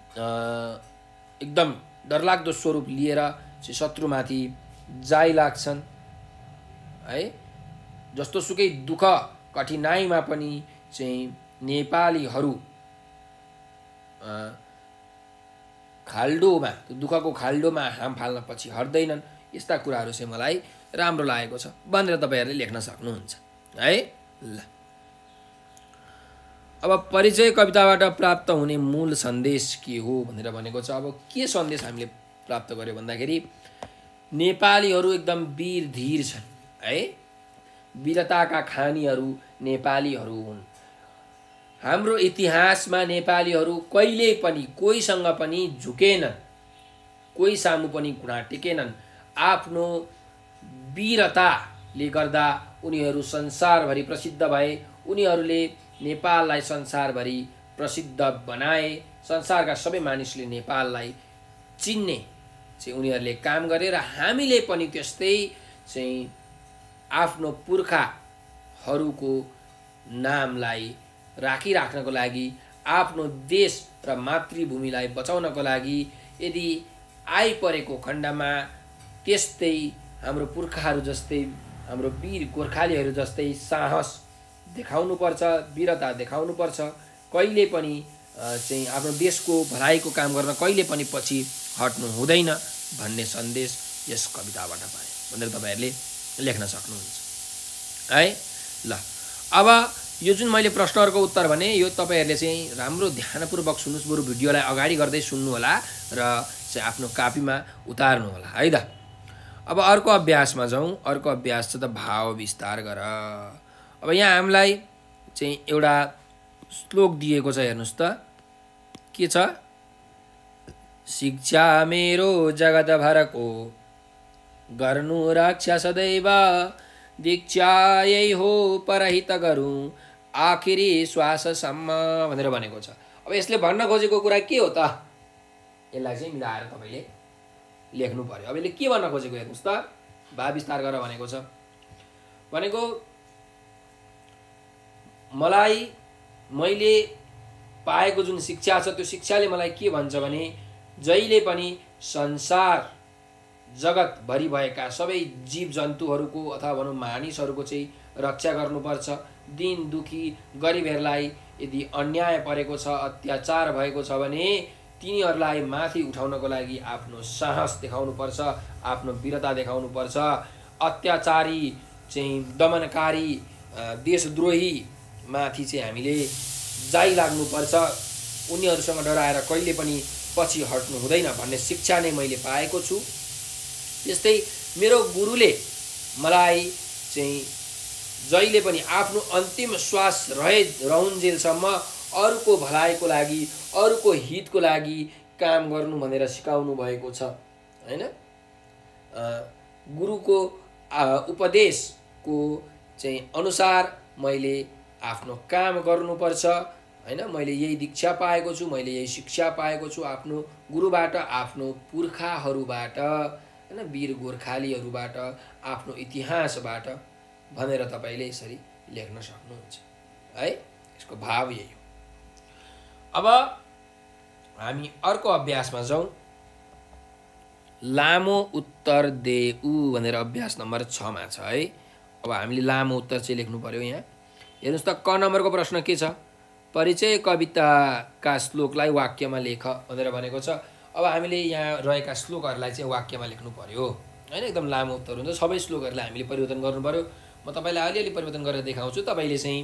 एकदम डरलाग्दो स्वरूप लिएर चाहिँ शत्रुमाथि जाइ लाग्छन् है। जस्तो सुकै दुःख कठिनाइमा पनि चाहिँ नेपालीहरू खाल्डोमा, दुःखको खाल्डोमा हाम फाल्न पछि हट्दैनन्। यस्ता कुराहरू चाहिँ मलाई राम्रो लागेको छ भनेर तपाईँहरूले लेख्न सक्नुहुन्छ है। ल अब परिचय कविताबाट प्राप्त हुने मूल सन्देश के हो भनेर भनेको छ। अब के सन्देश हामीले प्राप्त गर्यो भन्दाखेरि नेपालीहरू एकदम वीर धीर छन् है। वीरताका खानीहरू नेपालीहरू हुन्। हाम्रो इतिहासमा नेपालीहरू कहिले पनि कोहीसँग पनि झुकेनन्, कोही सामु पनि घुँडा टेकेनन्। आफ्नो वीरताले गर्दा उनीहरू संसारभरि प्रसिद्ध भए। उनीहरूले नेपाललाई संसारभरि प्रसिद्ध बनाए। संसारका सबै मानिसले नेपाललाई चिन्ने चाहिँ उनीहरूले काम गरे र हामीले पनि त्यस्तै चाहिँ आफ्नो पुर्खाहरूको नामलाई राखिराख्नको लागि, आफ्नो देश र मातृभूमिलाई बचाउनको लागि यदि आइपरेको खण्डमा त्यस्तै हाम्रो पुर्खाहरू जस्तै, हाम्रो वीर गोर्खालीहरू जस्तै साहस देखाउनुपर्छ, वीरता देखाउनुपर्छ। कहिले पनि चाहिँ आफ्नो देशको भलाइको काम गर्न कहिले पनि पछि हट्नु हुँदैन भन्ने सन्देश यस कविताबाट पाएँ भनेर तपाईँहरूले लेख्न सक्नुहुन्छ है। ल अब यो जुन मैले प्रश्नहरूको उत्तर भने यो तपाईँहरूले चाहिँ राम्रो ध्यानपूर्वक सुन्नुहोस्, बरु भिडियोलाई अगाडि गर्दै सुन्नु होला र चाहिँ आफ्नो कापीमा उतार्नु होला है त। अब अर्को अभ्यासमा जाउँ। अर्को अभ्यास छ त भाव विस्तार गर। अब यहाँ हामीलाई चाहिँ एउटा श्लोक दिएको छ, हेर्नुहोस् त के छ। शिक्षा मेरो जगतभरको गर्नु रक्षा सदैव, दीक्षा यही हो परहित गरौँ आखिरी श्वाससम्म भनेर भनेको छ। अब यसले भन्न खोजेको कुरा के हो त, यसलाई चाहिँ मिलाएर तपाईँले लेख्नु पर्यो। अब यसले के भन्न खोजेको हेर्नुहोस् त। भाव विस्तार गर भनेको छ भनेको मैले पाएको जुन शिक्षा छ त्यो शिक्षाले मलाई के भन्छ भने जहिले पनि संसार जगतभरि भएका सबै जीव जन्तुहरूको अथवा भनौँ मानिसहरूको चाहिँ रक्षा गर्नुपर्छ। दिन दुखी गरिबहरूलाई यदि अन्याय परेको छ, अत्याचार भएको छ भने तिनीहरूलाई माथि उठाउनको लागि आफ्नो साहस देखाउनुपर्छ, आफ्नो वीरता देखाउनुपर्छ। अत्याचारी चाहिँ दमनकारी देशद्रोही माथि चाहिँ हामीले जाइ लाग्नुपर्छ। उनीहरूसँग डराएर कहिले पनि पछि हट्नु हुँदैन भन्ने शिक्षा नै मैले पाएको छु। त्यस्तै मेरो गुरुले मलाई चाहिँ जहिले पनि आफ्नो अन्तिम श्वास रहन्जेलसम्म अरूको भलाइको लागि, अरूको हितको लागि काम गर्नु भनेर सिकाउनु भएको छ हैन। गुरुको उपदेशको चाहिँ अनुसार मैले आफ्नो काम गर्नुपर्छ हैन। मैले यही दीक्षा पाएको छु, मैले यही शिक्षा पाएको छु आफ्नो गुरुबाट, आफ्नो पुर्खाहरूबाट हैन, वीर गोर्खालीहरूबाट, आफ्नो इतिहासबाट भनेर तपाईले यसरी लेख्न सक्नुहुन्छ है। यसको भाव यही हो। अब हामी अर्को अभ्यासमा जाउँ। लामो उत्तर देऊ भनेर अभ्यास नम्बर 6 मा छ है। अब हामीले लामो उत्तर चाहिँ लेख्नु पर्यो। यहाँ हेर्नुस् त, क नम्बरको प्रश्न के छ? परिचय कविताका श्लोकलाई वाक्यमा लेख भनेर भनेको छ। अब हामीले यहाँ रहेका श्लोकहरूलाई चाहिँ वाक्यमा लेख्नु पर्यो हैन। एकदम लामो उत्तर हुन्छ। सबै श्लोकहरूलाई हामीले परिवर्तन गर्नु पर्यो। म तपाईलाई अलिअलि परिवर्तन गरेर देखाउँछु। तपाईले चाहिँ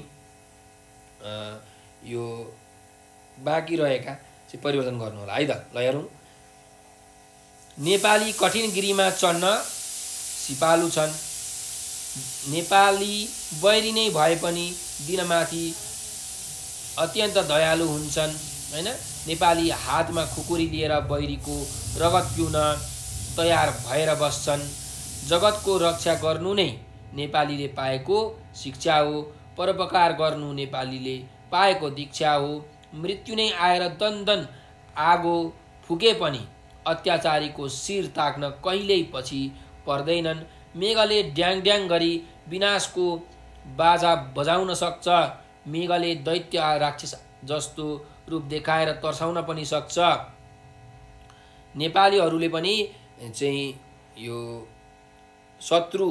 यो बाँकी रहेका चाहिँ परिवर्तन गर्नु होला है त। ल हेरौँ। नेपाली कठिन गिरीमा चढ्न सिपालु छन्। नेपाली बैरी नै भए पनि दिनमाथि अत्यन्त दयालु हुन्छन् हैन। नेपाली हातमा खुकुरी लिएर बैरीको रगत पिउन तयार भएर बस्छन्। जगतको रक्षा गर्नु नै नेपालीले पाएको शिक्षा हो। परोपकार गर्नु नेपालीले पाएको दीक्षा हो। मृत्यु नै आएर दन्दन आगो फुके पनि अत्याचारीको शिर ताक्न कहिल्यै पछि पर्दैनन्। मेघले ड्याङ ड्याङ गरी विनाशको बाजा बजाउन सक्छ। मेघले दैत्य राक्षस जस्तो रूप देखाएर तर्साउन पनि सक्छ। नेपालीहरूले पनि चाहिँ यो शत्रु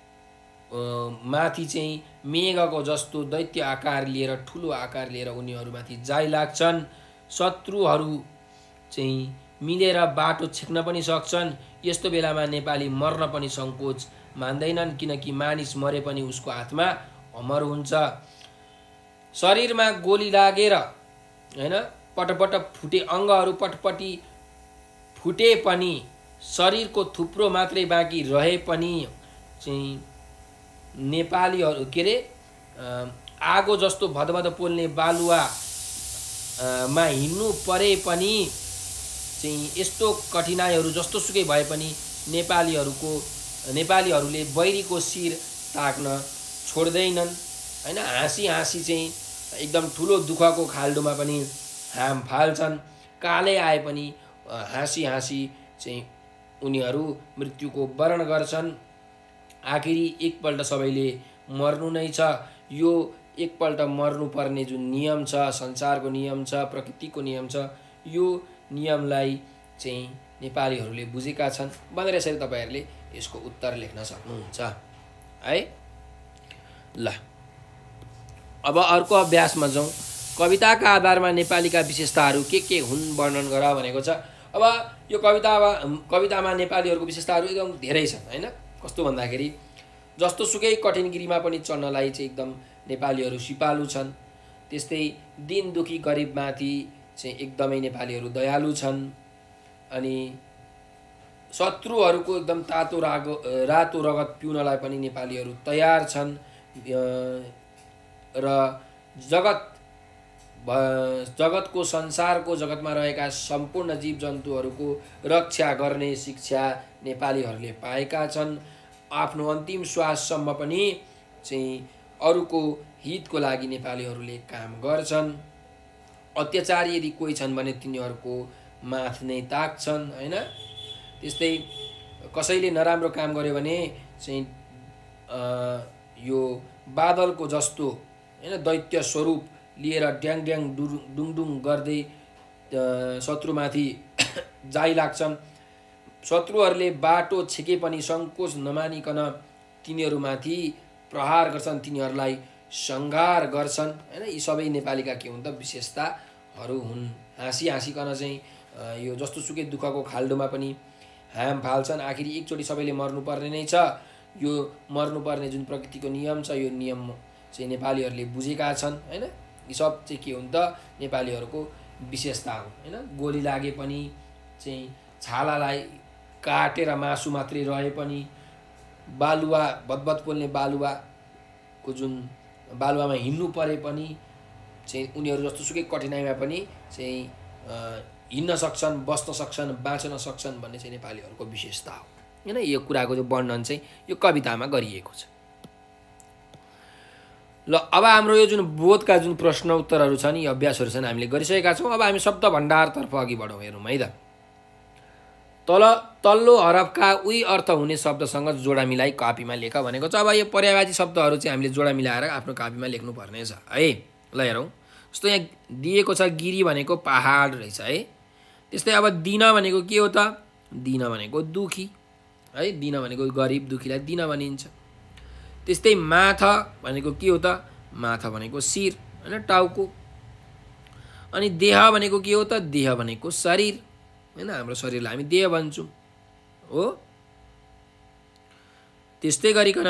माथि चाहिँ मेघको जस्तो दैत्य आकार लिएर, ठुलो आकार लिएर उनीहरूमाथि जाइ लाग्छन्। शत्रुहरू चाहिँ मिलेर बाटो छेक्न पनि सक्छन्। यस्तो बेलामा नेपाली मर्न पनि सङ्कोच मान्दैनन्, किनकि मानिस मरे पनि उसको आत्मा अमर हुन्छ। शरीरमा गोली लागेर हैन पटपट फुटे, अङ्गहरू पटपटी फुटे पनि शरीरको थुप्रो मात्रै बाँकी रहे पनि चाहिँ नेपालीहरू के अरे आगो जस्तो भदभद पोल्ने बालुवा मा हिँड्नु परे पनि चाहिँ यस्तो कठिनाइहरू जस्तो सुकै भए पनि नेपालीहरूले बैरीको शिर ताक्न छोड्दैनन् हैन। हाँसी हाँसी चाहिँ एकदम ठुलो दुःखको खाल्डोमा पनि हाम फाल्छन्। कालै आए पनि हाँसी हाँसी चाहिँ उनीहरू मृत्युको वरण गर्छन्। आखिरी एकपल्ट सबैले मर्नु नै छ। यो एकपल्ट मर्नुपर्ने जुन नियम छ, संसारको नियम छ, प्रकृतिको नियम छ, यो नियमलाई चाहिँ नेपालीहरूले बुझेका छन् भनेर यसरी तपाईहरूले यसको उत्तर लेख्न सक्नुहुन्छ है। ल अब अर्को अभ्यासमा जाउँ। कविताका आधारमा नेपालीका विशेषताहरू के हुन् वर्णन गर भनेको छ। अब यो कवितामा नेपालीहरूको विशेषताहरू एकदम धेरै छन् हैन। कस्तो भन्दाखेरि जस्तो सुकै कठिन गिरीमा पनि चढ्नलाई चाहिँ एकदम नेपालीहरू सिपालु छन्। त्यस्तै दिन दुखी गरिबमाथि चाहिँ एकदमै नेपालीहरू दयालु छन्। अनि शत्रुहरूको एकदम रातो रगत पिउनलाई पनि नेपालीहरू तयार छन्। र जगतको संसारको जगतमा रहेका सम्पूर्ण जीव जन्तुहरूको रक्षा गर्ने शिक्षा नेपालीहरूले पाएका छन्। आफ्नो अन्तिम श्वाससम्म पनि चाहिँ अरूको हितको लागि नेपालीहरूले काम गर्छन्। अत्याचारी यदि कोही छन् भने तिनीहरूको माथ नै ताक्छन् हैन। त्यस्तै कसैले नराम्रो काम गर्यो भने चाहिँ यो बादलको जस्तो हैन दैत्य स्वरूप लिएर ड्याङ ड्याङ डुङडुङ गर्दै शत्रुमाथि जाइ लाग्छन्। शत्रुहरूले बाटो छेके पनि सङ्कोच नमानिकन तिनीहरूमाथि प्रहार गर्छन्, तिनीहरूलाई संहार गर्छन् हैन। यी सबै नेपालीका के हुन् त विशेषताहरू हुन्। हाँसी हाँसीकन चाहिँ यो जस्तो सुकै दुःखको खाल्डोमा पनि हाम फाल्छन्। आखिरी एकचोटि सबैले मर्नुपर्ने नै छ। यो मर्नुपर्ने जुन प्रकृतिको नियम छ, यो नियम चाहिँ नेपालीहरूले बुझेका छन् हैन। यी सब चाहिँ के हुन् त नेपालीहरूको विशेषता हो हैन। गोली लागे पनि चाहिँ छालालाई काटेर मासु मात्रै रहे पनि, बालुवा बदबद पोल्ने बालुवाको जुन बालुवामा हिँड्नु परे पनि चाहिँ उनीहरू जस्तो सुकै कठिनाइमा पनि चाहिँ हिँड्न सक्छन्, बस्न सक्छन्, बाँच्न सक्छन् भन्ने चाहिँ नेपालीहरूको विशेषता हो हैन। यो कुराको जो वर्णन चाहिँ यो कवितामा गरिएको छ। ल अब हाम्रो यो जुन बोधका जुन प्रश्न उत्तरहरू छन्, यी अभ्यासहरू छन्, हामीले गरिसकेका छौँ। अब हामी शब्द भण्डारतर्फ अघि बढौँ। हेरौँ है त। तल्लो हरफका उही अर्थ हुने शब्दसँग जोडा मिलाई कपीमा लेख भनेको छ। अब यो पर्यायवाची शब्दहरू चाहिँ हामीले जोडा मिलाएर आफ्नो कपीमा लेख्नुपर्ने छ है। ल हेरौँ। जस्तो यहाँ दिएको छ गिरी भनेको पहाड रहेछ है। त्यस्तै अब दिन भनेको के हो त? दिन भनेको दुखी है, दिन भनेको गरिब दुखीलाई दिन भनिन्छ। त्यस्तै माथ भनेको के हो त? माथ भनेको शिर हैन, टाउको। अनि देह भनेको के हो त? देह भनेको शरीर हैन, हाम्रो शरीरलाई हामी देह भन्छौँ हो। त्यस्तै गरिकन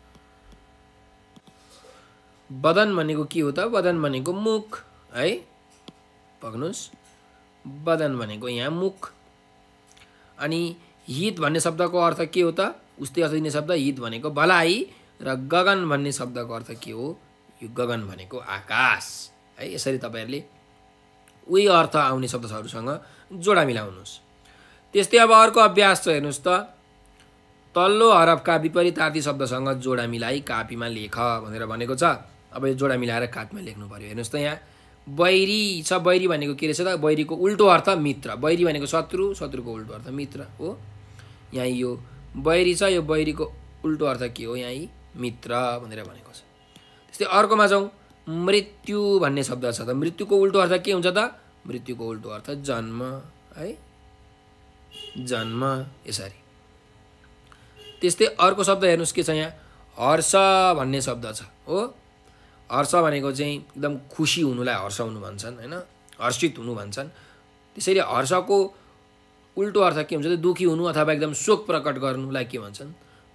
बदन भनेको के हो त? बदन भनेको मुख है, पक्नुस्, बदन भनेको यहाँ मुख। अनि हित भन्ने शब्दको अर्थ के हो त? उस्तै अर्थ दिने शब्द हित भनेको भलाइ, र गगन भन्ने शब्दको अर्थ के हो? यो गगन भनेको आकाश है। यसरी तपाईहरुले उही अर्थ आउने शब्दहरुसँग जोडा मिलाउनुस्। त्यस्तै अब अर्को अभ्यास छ, हेर्नुस् त, तल्लो हरफका विपरीतार्थी शब्दसँग जोडा मिलाई कापीमा लेख भनेर भनेको छ। अब यो जोडा मिलाएर कापीमा लेख्नु पर्यो। हेर्नुस् त, यहाँ बैरी छ, बैरी भनेको के रहेछ त? बैरीको उल्टो अर्थ मित्र। बैरी भनेको शत्रु, शत्रुको उल्टो अर्थ मित्र हो। यहाँ यो बैरी छ, यो बैरीको उल्टो अर्थ के हो? यहाँ मित्र भनेर भनेको छ। त्यस्तै अर्कोमा जाउँ, मृत्यु भन्ने शब्द छ त। मृत्युको उल्टो अर्थ के हुन्छ त? मृत्युको उल्टो अर्थ जन्म है, जन्म, यसरी। त्यस्तै अर्को शब्द हेर्नुस् के छ यहाँ? हर्ष भन्ने शब्द छ हो। हर्ष भनेको चाहिँ एकदम खुसी हुनुलाई हर्षाउनु भन्छन् हैन, हर्षित हुनु भन्छन्। त्यसैले हर्षको उल्टो अर्थ के हुन्छ त? दुखी हुनु अथवा एकदम शोक प्रकट गर्नुलाई के भन्छन्?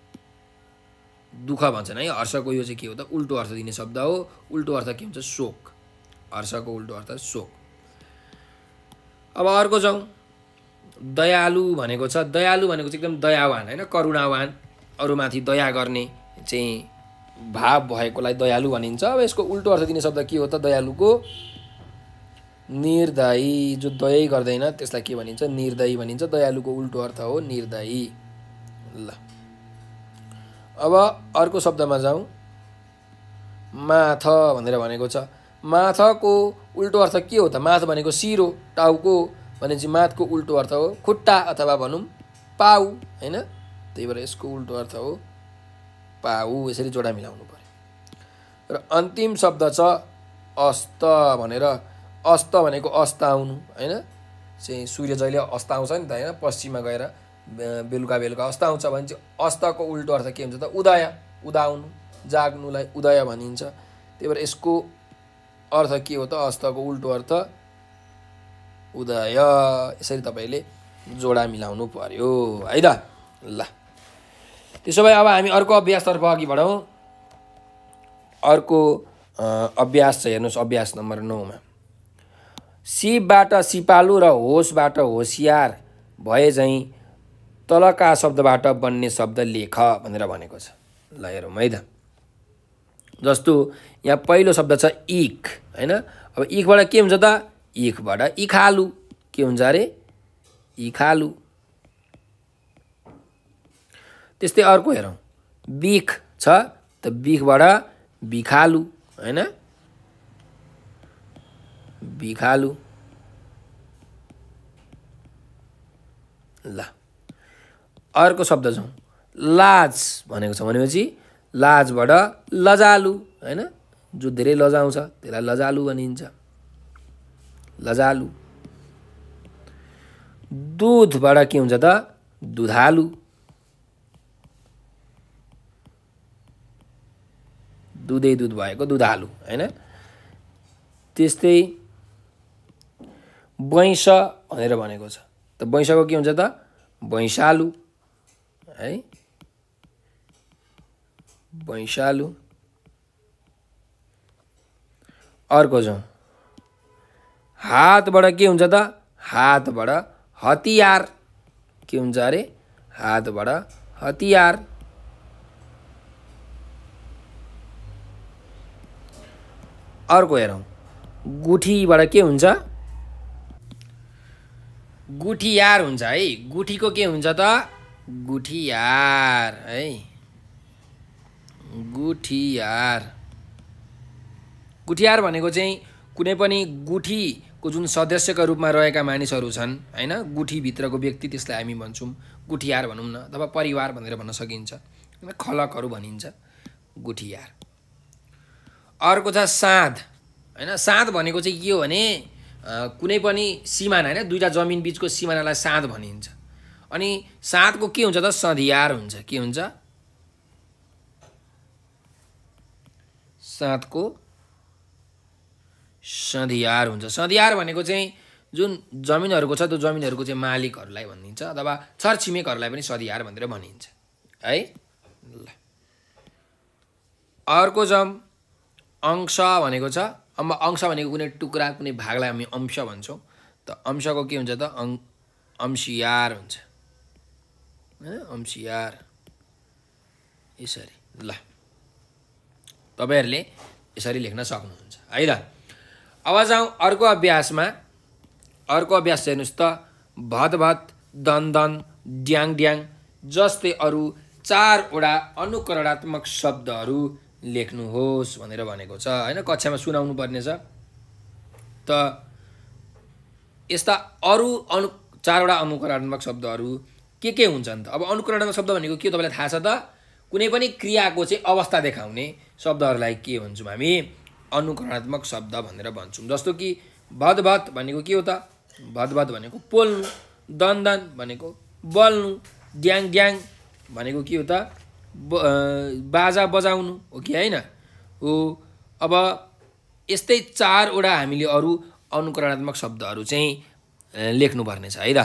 दुःख भन्छन् है। हर्षको यो चाहिँ के हो त? उल्टो अर्थ दिने शब्द हो। उल्टो अर्थ के हुन्छ? शोक। हर्षको उल्टो अर्थ शोक। अब अर्को जाउँ, दयालु भनेको छ। दयालु भनेको चाहिँ एकदम दयावान हैन, करुणावान, अरूमाथि दया गर्ने चाहिँ भाव भएकोलाई दयालु भनिन्छ। अब यसको उल्टो अर्थ दिने शब्द के हो त? दयालुको निर्दयी, जो दयै गर्दैन त्यसलाई के भनिन्छ? निर्दयी भनिन्छ। दयालुको उल्टो अर्थ हो निर्दयी। ल, अब अर्को शब्दमा जाउँ, माथ भनेर भनेको छ। माथको उल्टो अर्थ के हो त? माथ भनेको शिर हो, टाउको भनेपछि माथको उल्टो अर्थ हो खुट्टा अथवा भनौँ पाउ हैन। त्यही भएर यसको उल्टो अर्थ हो पाउ। यसरी जोडा मिलाउनु पर्यो। र अन्तिम शब्द छ अस्त भनेर। अस्त भनेको अस्ताउनु हैन, चाहिँ सूर्य जहिले अस्ताउँछ नि त हैन, पश्चिममा गएर बेलुका बेलुका अस्ताउँछ भने चाहिँ अस्तको उल्टो अर्थ के हुन्छ त? उदय, उदाउनु, जाग्नुलाई उदय भनिन्छ। त्यही भएर यसको अर्थ के हो त? अस्तको उल्टो अर्थ उदय। यसरी तपाईले जोडा मिलाउनु पर्यो है त। ल, त्यसो भए अब हामी अर्को अभ्यासतर्फ अघि बढौँ। अर्को अभ्यास छ, हेर्नुस्, अभ्यास नम्बर 9 मा सिपबाट सिपालु र होसबाट होसियार भए झैं तलका शब्दबाट बन्ने शब्द लेख भनेर भनेको छ। ल हेरौँ है त। जस्तो यहाँ पहिलो शब्द छ इख हैन। अब इखबाट के हुन्छ त? इखबाट इखालु। के हुन्छ अरे? इखालु। त्यस्तै अर्को हेरौँ, बिख छ त, बिखबाट बिखालु हैन, बिखालु। ल, अर्को शब्द जाउँ, लाज भनेको छ भनेपछि लाजबाट लजालु हैन, जो धेरै लजाउँछ त्यसलाई लजालु भनिन्छ, लजालु। दुधबाट के हुन्छ त? दुधालु। दुधै दुध भएको दुधालु हैन। त्यस्तै बैंस भनेर भनेको छ त। बैंसको के हुन्छ त? बैंसालु है, बैंसालु। अर्को जाउँ, हातबाट के हुन्छ त? हातबाट हतियार। के हुन्छ अरे? हातबाट हतियार। अर्को हेरौँ, गुठीबाट के हुन्छ? गुठियार हुन्छ है। गुठीको के हुन्छ त? गुठियार है, गुठियार। गुठियार भनेको चाहिँ कुनै पनि गुठीको जुन सदस्यका रूपमा रहेका मानिसहरू छन् हैन, गुठीभित्रको व्यक्ति, त्यसलाई हामी भन्छौँ गुठियार भनौँ न, अथवा परिवार भनेर भन्न सकिन्छ, खलकहरू भनिन्छ गुठियार। अर्को छ साँध हैन। साँध भनेको चाहिँ के हो भने कुनै पनि सिमाना हैन दुईटा जमिन बीचको सिमानालाई साँध भनिन्छ। अनि साँधको के हुन्छ त सधियार हुन्छ। के हुन्छ साँधको सधियार हुन्छ। सधियार भनेको चाहिँ जुन जमिनहरूको छ त्यो जमिनहरूको चाहिँ मालिकहरूलाई भनिन्छ अथवा छरछिमेकहरूलाई पनि सधियार भनेर भनिन्छ है। ल अर्को जम अंश भनेको छ। अब अंश भनेको कुनै टुक्रा कुनै भागलाई हामी अंश भन्छौँ। त अंशको के हुन्छ त अंशियार हुन्छ हैन अंशियार यसरी। ल तपाईहरुले यसरी लेख्न सक्नुहुन्छ है त। अब जाउँ अर्को अभ्यासमा। अर्को अभ्यास हेर्नुस् त भदभद दनदन ड्याङ ड्याङ जस्तै अरु 4 वटा अनुकरणात्मक शब्दहरू लेख्नुहोस् भनेर भनेको छ हैन। कक्षामा सुनाउनु पर्ने छ। त यस्ता अरु 4 वटा अनुकरणात्मक शब्दहरू के हुन्छन् त। अब अनुकरणात्मक शब्द भनेको के तपाईलाई थाहा छ त कुनै पनि क्रियाको चाहिँ अवस्था देखाउने शब्दहरूलाई के भन्छौँ हामी अनुकरणात्मक शब्द भनेर भन्छौँ। जस्तो कि भदभद भनेको के हो त भदभद भनेको पोल्नु, दनदन भनेको बल्नु, ड्याङ ड्याङ भनेको के हो त बाजा बजाउनु हो कि हैन हो। अब यस्तै 4 वटा हामीले अरु अनुकरणात्मक शब्दहरू चाहिँ लेख्नु पर्ने छ है त।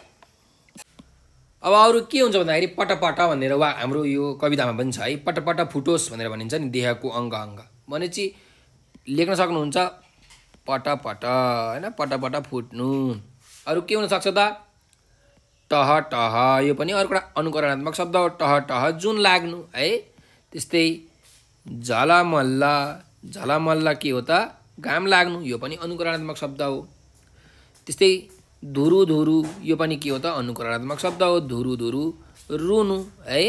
अब अरु के हुन्छ भन्दाखेरि पटपट भनेर वा हाम्रो यो कवितामा पनि छ है पटपट फुटोस् भनेर भनिन्छ नि देहको अङ्ग अङ्ग भनेपछि लेख्न सक्नुहुन्छ पटपट हैन पटपट फुट्नु। अरु के हुन सक्छ त टह टह यो पनि अर्को अनुकरणात्मक शब्द हो। टह टह जुन लाग्नु है। त्यस्तै झलमल्ल झलमल्ल के हो त घाम लाग्नु यो पनि अनुकरणात्मक शब्द हो। त्यस्तै धुरु धुरु यो पनि के हो त अनुकरणात्मक शब्द हो। धुरु धुरु रुनु है।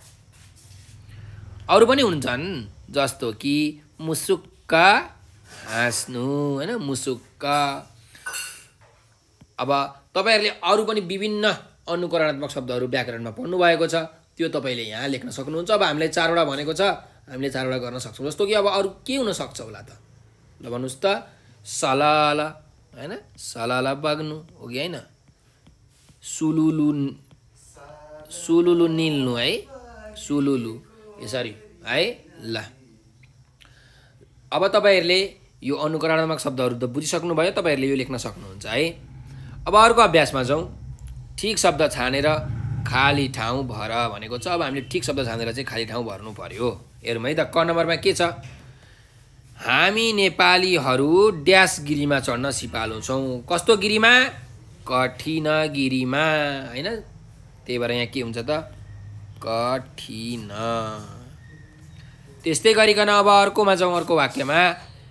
अरु पनि हुन्छन् जस्तो कि मुसुक्क हाँस्नु हैन मुसुक्क। अब तपाईहरुले अरु पनि विभिन्न अनुकरणात्मक शब्दहरू व्याकरणमा पढ्नु भएको छ त्यो तपाईले यहाँ लेख्न सक्नुहुन्छ। अब हामीले 4 वटा भनेको छ हामीले 4 वटा गर्न सक्छौं। जस्तो कि अब अरु के हुन सक्छ होला त ल भन्नुस् त सलाला हैन सलाला बग्नु हो कि हैन सुलुलु सुलुलु निल्नु है सुलुलु यसरी है। ल अब तपाईहरुले यो अनुकरणात्मक शब्दहरू त बुझिसक्नु भयो। तपाईहरुले यो लेख्न सक्नुहुन्छ है। अब अर्को अभ्यासमा जाउँ। ठीक शब्द छानेर खाली ठाउँ भर भनेको छ। अब हामीले ठीक शब्द छानेर चाहिँ खाली ठाउँ भर्नु पर्यो। हेरौँ है त क नम्बरमा के छ हामी नेपालीहरू ड्यास गिरीमा चढ्न सिपालु छौं। कस्तो गिरीमा कठिन गिरीमा हैन। त्यही भएर यहाँ के हुन्छ त कठिन। त्यस्तै गरिकन अब अर्कोमा जाउँ। अर्को वाक्यमा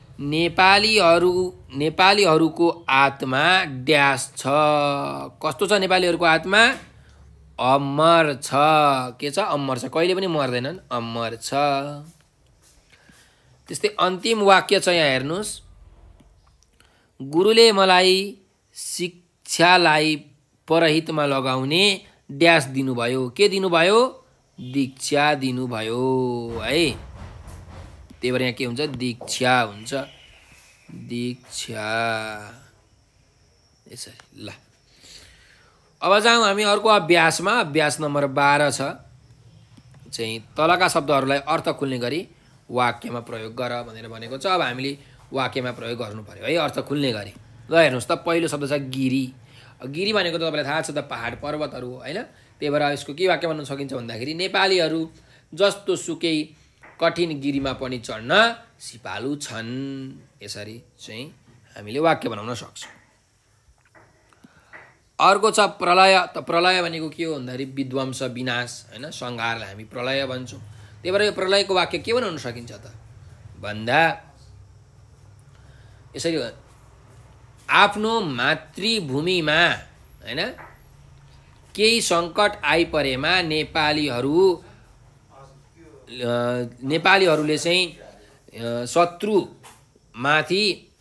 नेपालीहरूको आत्मा ड्यास छ। कस्तो छ नेपालीहरूको आत्मा अमर छ। के छ अमर छ कहिले पनि मर्दैनन् अमर छ। त्यस्तै अन्तिम वाक्य छ यहाँ हेर्नुस् गुरुले मलाई शिक्षालाई परहितमा लगाउने ड्यास दिनुभयो। के दिनुभयो दीक्षा दिनुभयो है। त्यही भएर यहाँ के हुन्छ दीक्षा हुन्छ दीक्षा यसरी। ल अब जाउँ हामी अर्को अभ्यासमा। अभ्यास नम्बर 12 छ चाहिँ तलका शब्दहरूलाई अर्थ खुल्ने गरी वाक्यमा प्रयोग गर भनेर भनेको छ। अब हामीले वाक्यमा प्रयोग गर्नु पर्यो है अर्थ खुल्ने गरी। ल हेर्नुस् त पहिलो शब्द छ गिरी। गिरी भनेको त तपाईलाई थाहा छ त पहाड पर्वतहरू हो हैन। त्यही भएर यसको के वाक्य भन्न सकिन्छ भन्दाखेरि नेपालीहरू जस्तो सुकै कठिन गिरीमा पनि चढ्न सिपालु छन्। यसरी चाहिँ हामीले वाक्य बनाउन सक्छौं। अर्को छ प्रलय। त प्रलय भनेको के हो भन्दाखेरि विध्वंस विनाश हैन संहारलाई हामी प्रलय भन्छौं। त्यही भएर यो प्रलयको वाक्य के बनाउन सकिन्छ त भन्दा यसरी आफ्नो मातृभूमिमा हैन केही संकट आइपरेमा नेपालीहरूले चाहिँ शत्रु माथि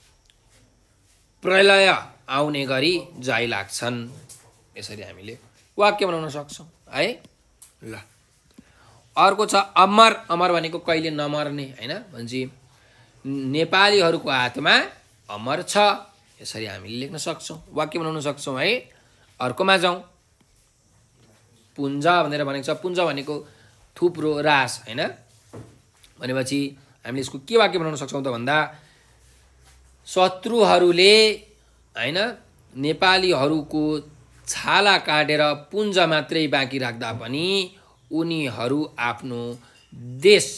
प्रलय आउने गरी जाइ लाग्छन्। यसरी हामीले वाक्य बनाउन सक्छौं है। ल अर्को छ अमर। अमर भनेको कहिले नमर्ने हैन भन्छ नेपालीहरूको आत्मा अमर छ यसरी हामीले लेख्न सक्छौँ, वाक्य बनाउन सक्छौँ है। अर्कोमा जाउँ। पुञ्ज भनेर भनेको छ। पुञ्ज भनेको थुप्रो, रास हैन। भनेपछि हामीले यसको के वाक्य बनाउन सक्छौँ त भन्दा शत्रुहरूले हैन नेपालीहरूको छाला काटेर पुञ्ज मात्रै बाँकी राख्दा पनि उनीहरू आफ्नो देश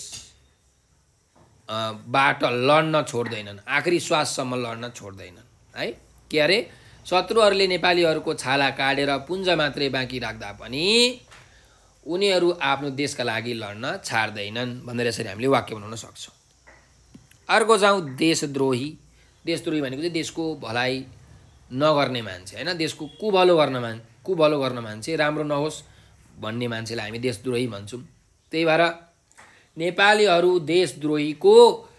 बाट लड्न छोड्दैनन्, आखिरी श्वाससम्म लड्न छोड्दैनन् है। के अरे शत्रुहरूले नेपालीहरूको छाला काटेर पुञ्ज मात्रै बाँकी राख्दा पनि उनीहरू आफ्नो देशका लागि लड्न छाड्दैनन् भनेर यसरी हामीले वाक्य बनाउन सक्छौँ। अर्को जाउँ देशद्रोही। देशद्रोही भनेको चाहिँ देशको भलाइ नगर्ने मान्छे हैन, देशको कुभलो गर्न मान्छे, राम्रो नहोस् भन्ने मान्छेलाई हामी देशद्रोही भन्छौँ। त्यही भएर नेपालीहरू देशद्रोहीको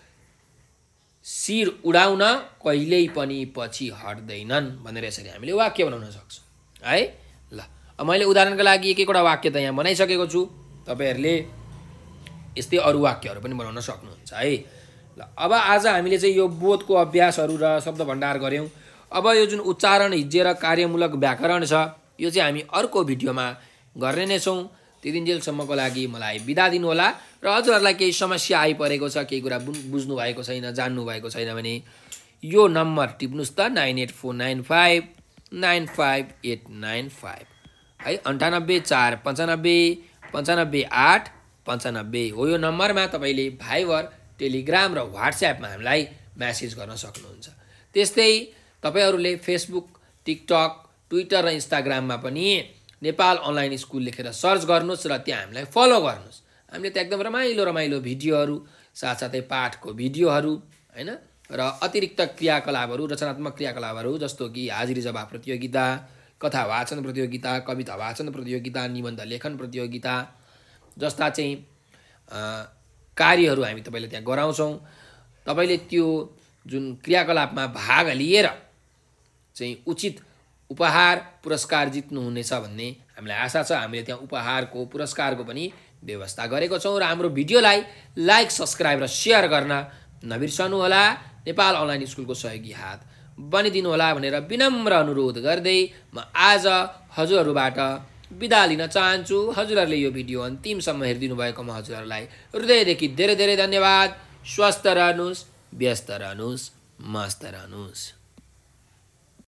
शिर उडाउन कहिल्यै पनि पछि हट्दैनन् भनेर यसरी हामीले वाक्य बनाउन सक्छौँ है। ल अब मैले उदाहरणका लागि एक-एकवटा वाक्य त यहाँ बनाइसकेको छु, तपाईहरूले यस्तै अरू वाक्यहरू पनि बनाउन सक्नुहुन्छ है। ल अब आज हामीले चाहिँ यो बोधको अभ्यासहरू र शब्द भण्डार गऱ्यौँ। अब यो जुन उच्चारण, हिज्जे र कार्यमूलक व्याकरण छ यो चाहिँ हामी अर्को भिडियोमा गर्ने नै छौँ। त्यतिन्जेलसम्मको लागि मलाई बिदा दिनुहोला र हजुरहरूलाई केही समस्या आइपरेको छ, केही कुरा बुझ्नु भएको छैन, जान्नु भएको छैन भने यो नम्बर टिप्नुस् त 9849595895 है। 9849595895 हो यो नम्बरमा तपाईँले भाइबर, टेलिग्राम र व्हाट्सएपमा हामीलाई म्यासेज गर्न सक्नुहुन्छ। त्यस्तै तपाईहरूले फेसबुक, टिकटक, ट्विटर र इन्स्टाग्राममा पनि नेपाल अनलाइन स्कुल लेखेर सर्च गर्नुहोस् र त्यहाँ हामीलाई फलो गर्नुहोस्। हामीले त्यहाँ एकदम रमाइलो भिडियोहरू, साथसाथै पाठको भिडियोहरू हैन र अतिरिक्त क्रियाकलापहरू, रचनात्मक क्रियाकलापहरू जस्तो कि हाजिरी जवाब प्रतियोगिता, कथा वाचन प्रतियोगिता, कविता वाचन प्रतियोगिता, निबन्ध लेखन प्रतियोगिता जस्ता चाहिँ कार्यहरू हामी तपाईँले त्यहाँ गराउँछौँ। तपाईँले त्यो जुन क्रियाकलापमा भाग लिएर चाहिँ उचित उपहार, पुरस्कार जित्नुहुनेछ भन्ने हामीलाई आशा छ। हामीले त्यहाँ उपहारको, पुरस्कारको पनि व्यवस्था गरेको छौँ र हाम्रो भिडियोलाई लाइक, सब्सक्राइब र सेयर गर्न नबिर्सनुहोला। नेपाल अनलाइन स्कुलको सहयोगी हात बनिदिनुहोला भनेर विनम्र अनुरोध गर्दै म आज हजुरहरूबाट बिदा लिन चाहन्छु। हजुरहरूले यो भिडियो अन्तिमसम्म हेरिदिनु भएकोमा हजुरहरूलाई हृदयदेखि धेरै धेरै धन्यवाद। स्वस्थ रहनुहोस्, व्यस्त रहनुहोस्, मस्त रहनुहोस्।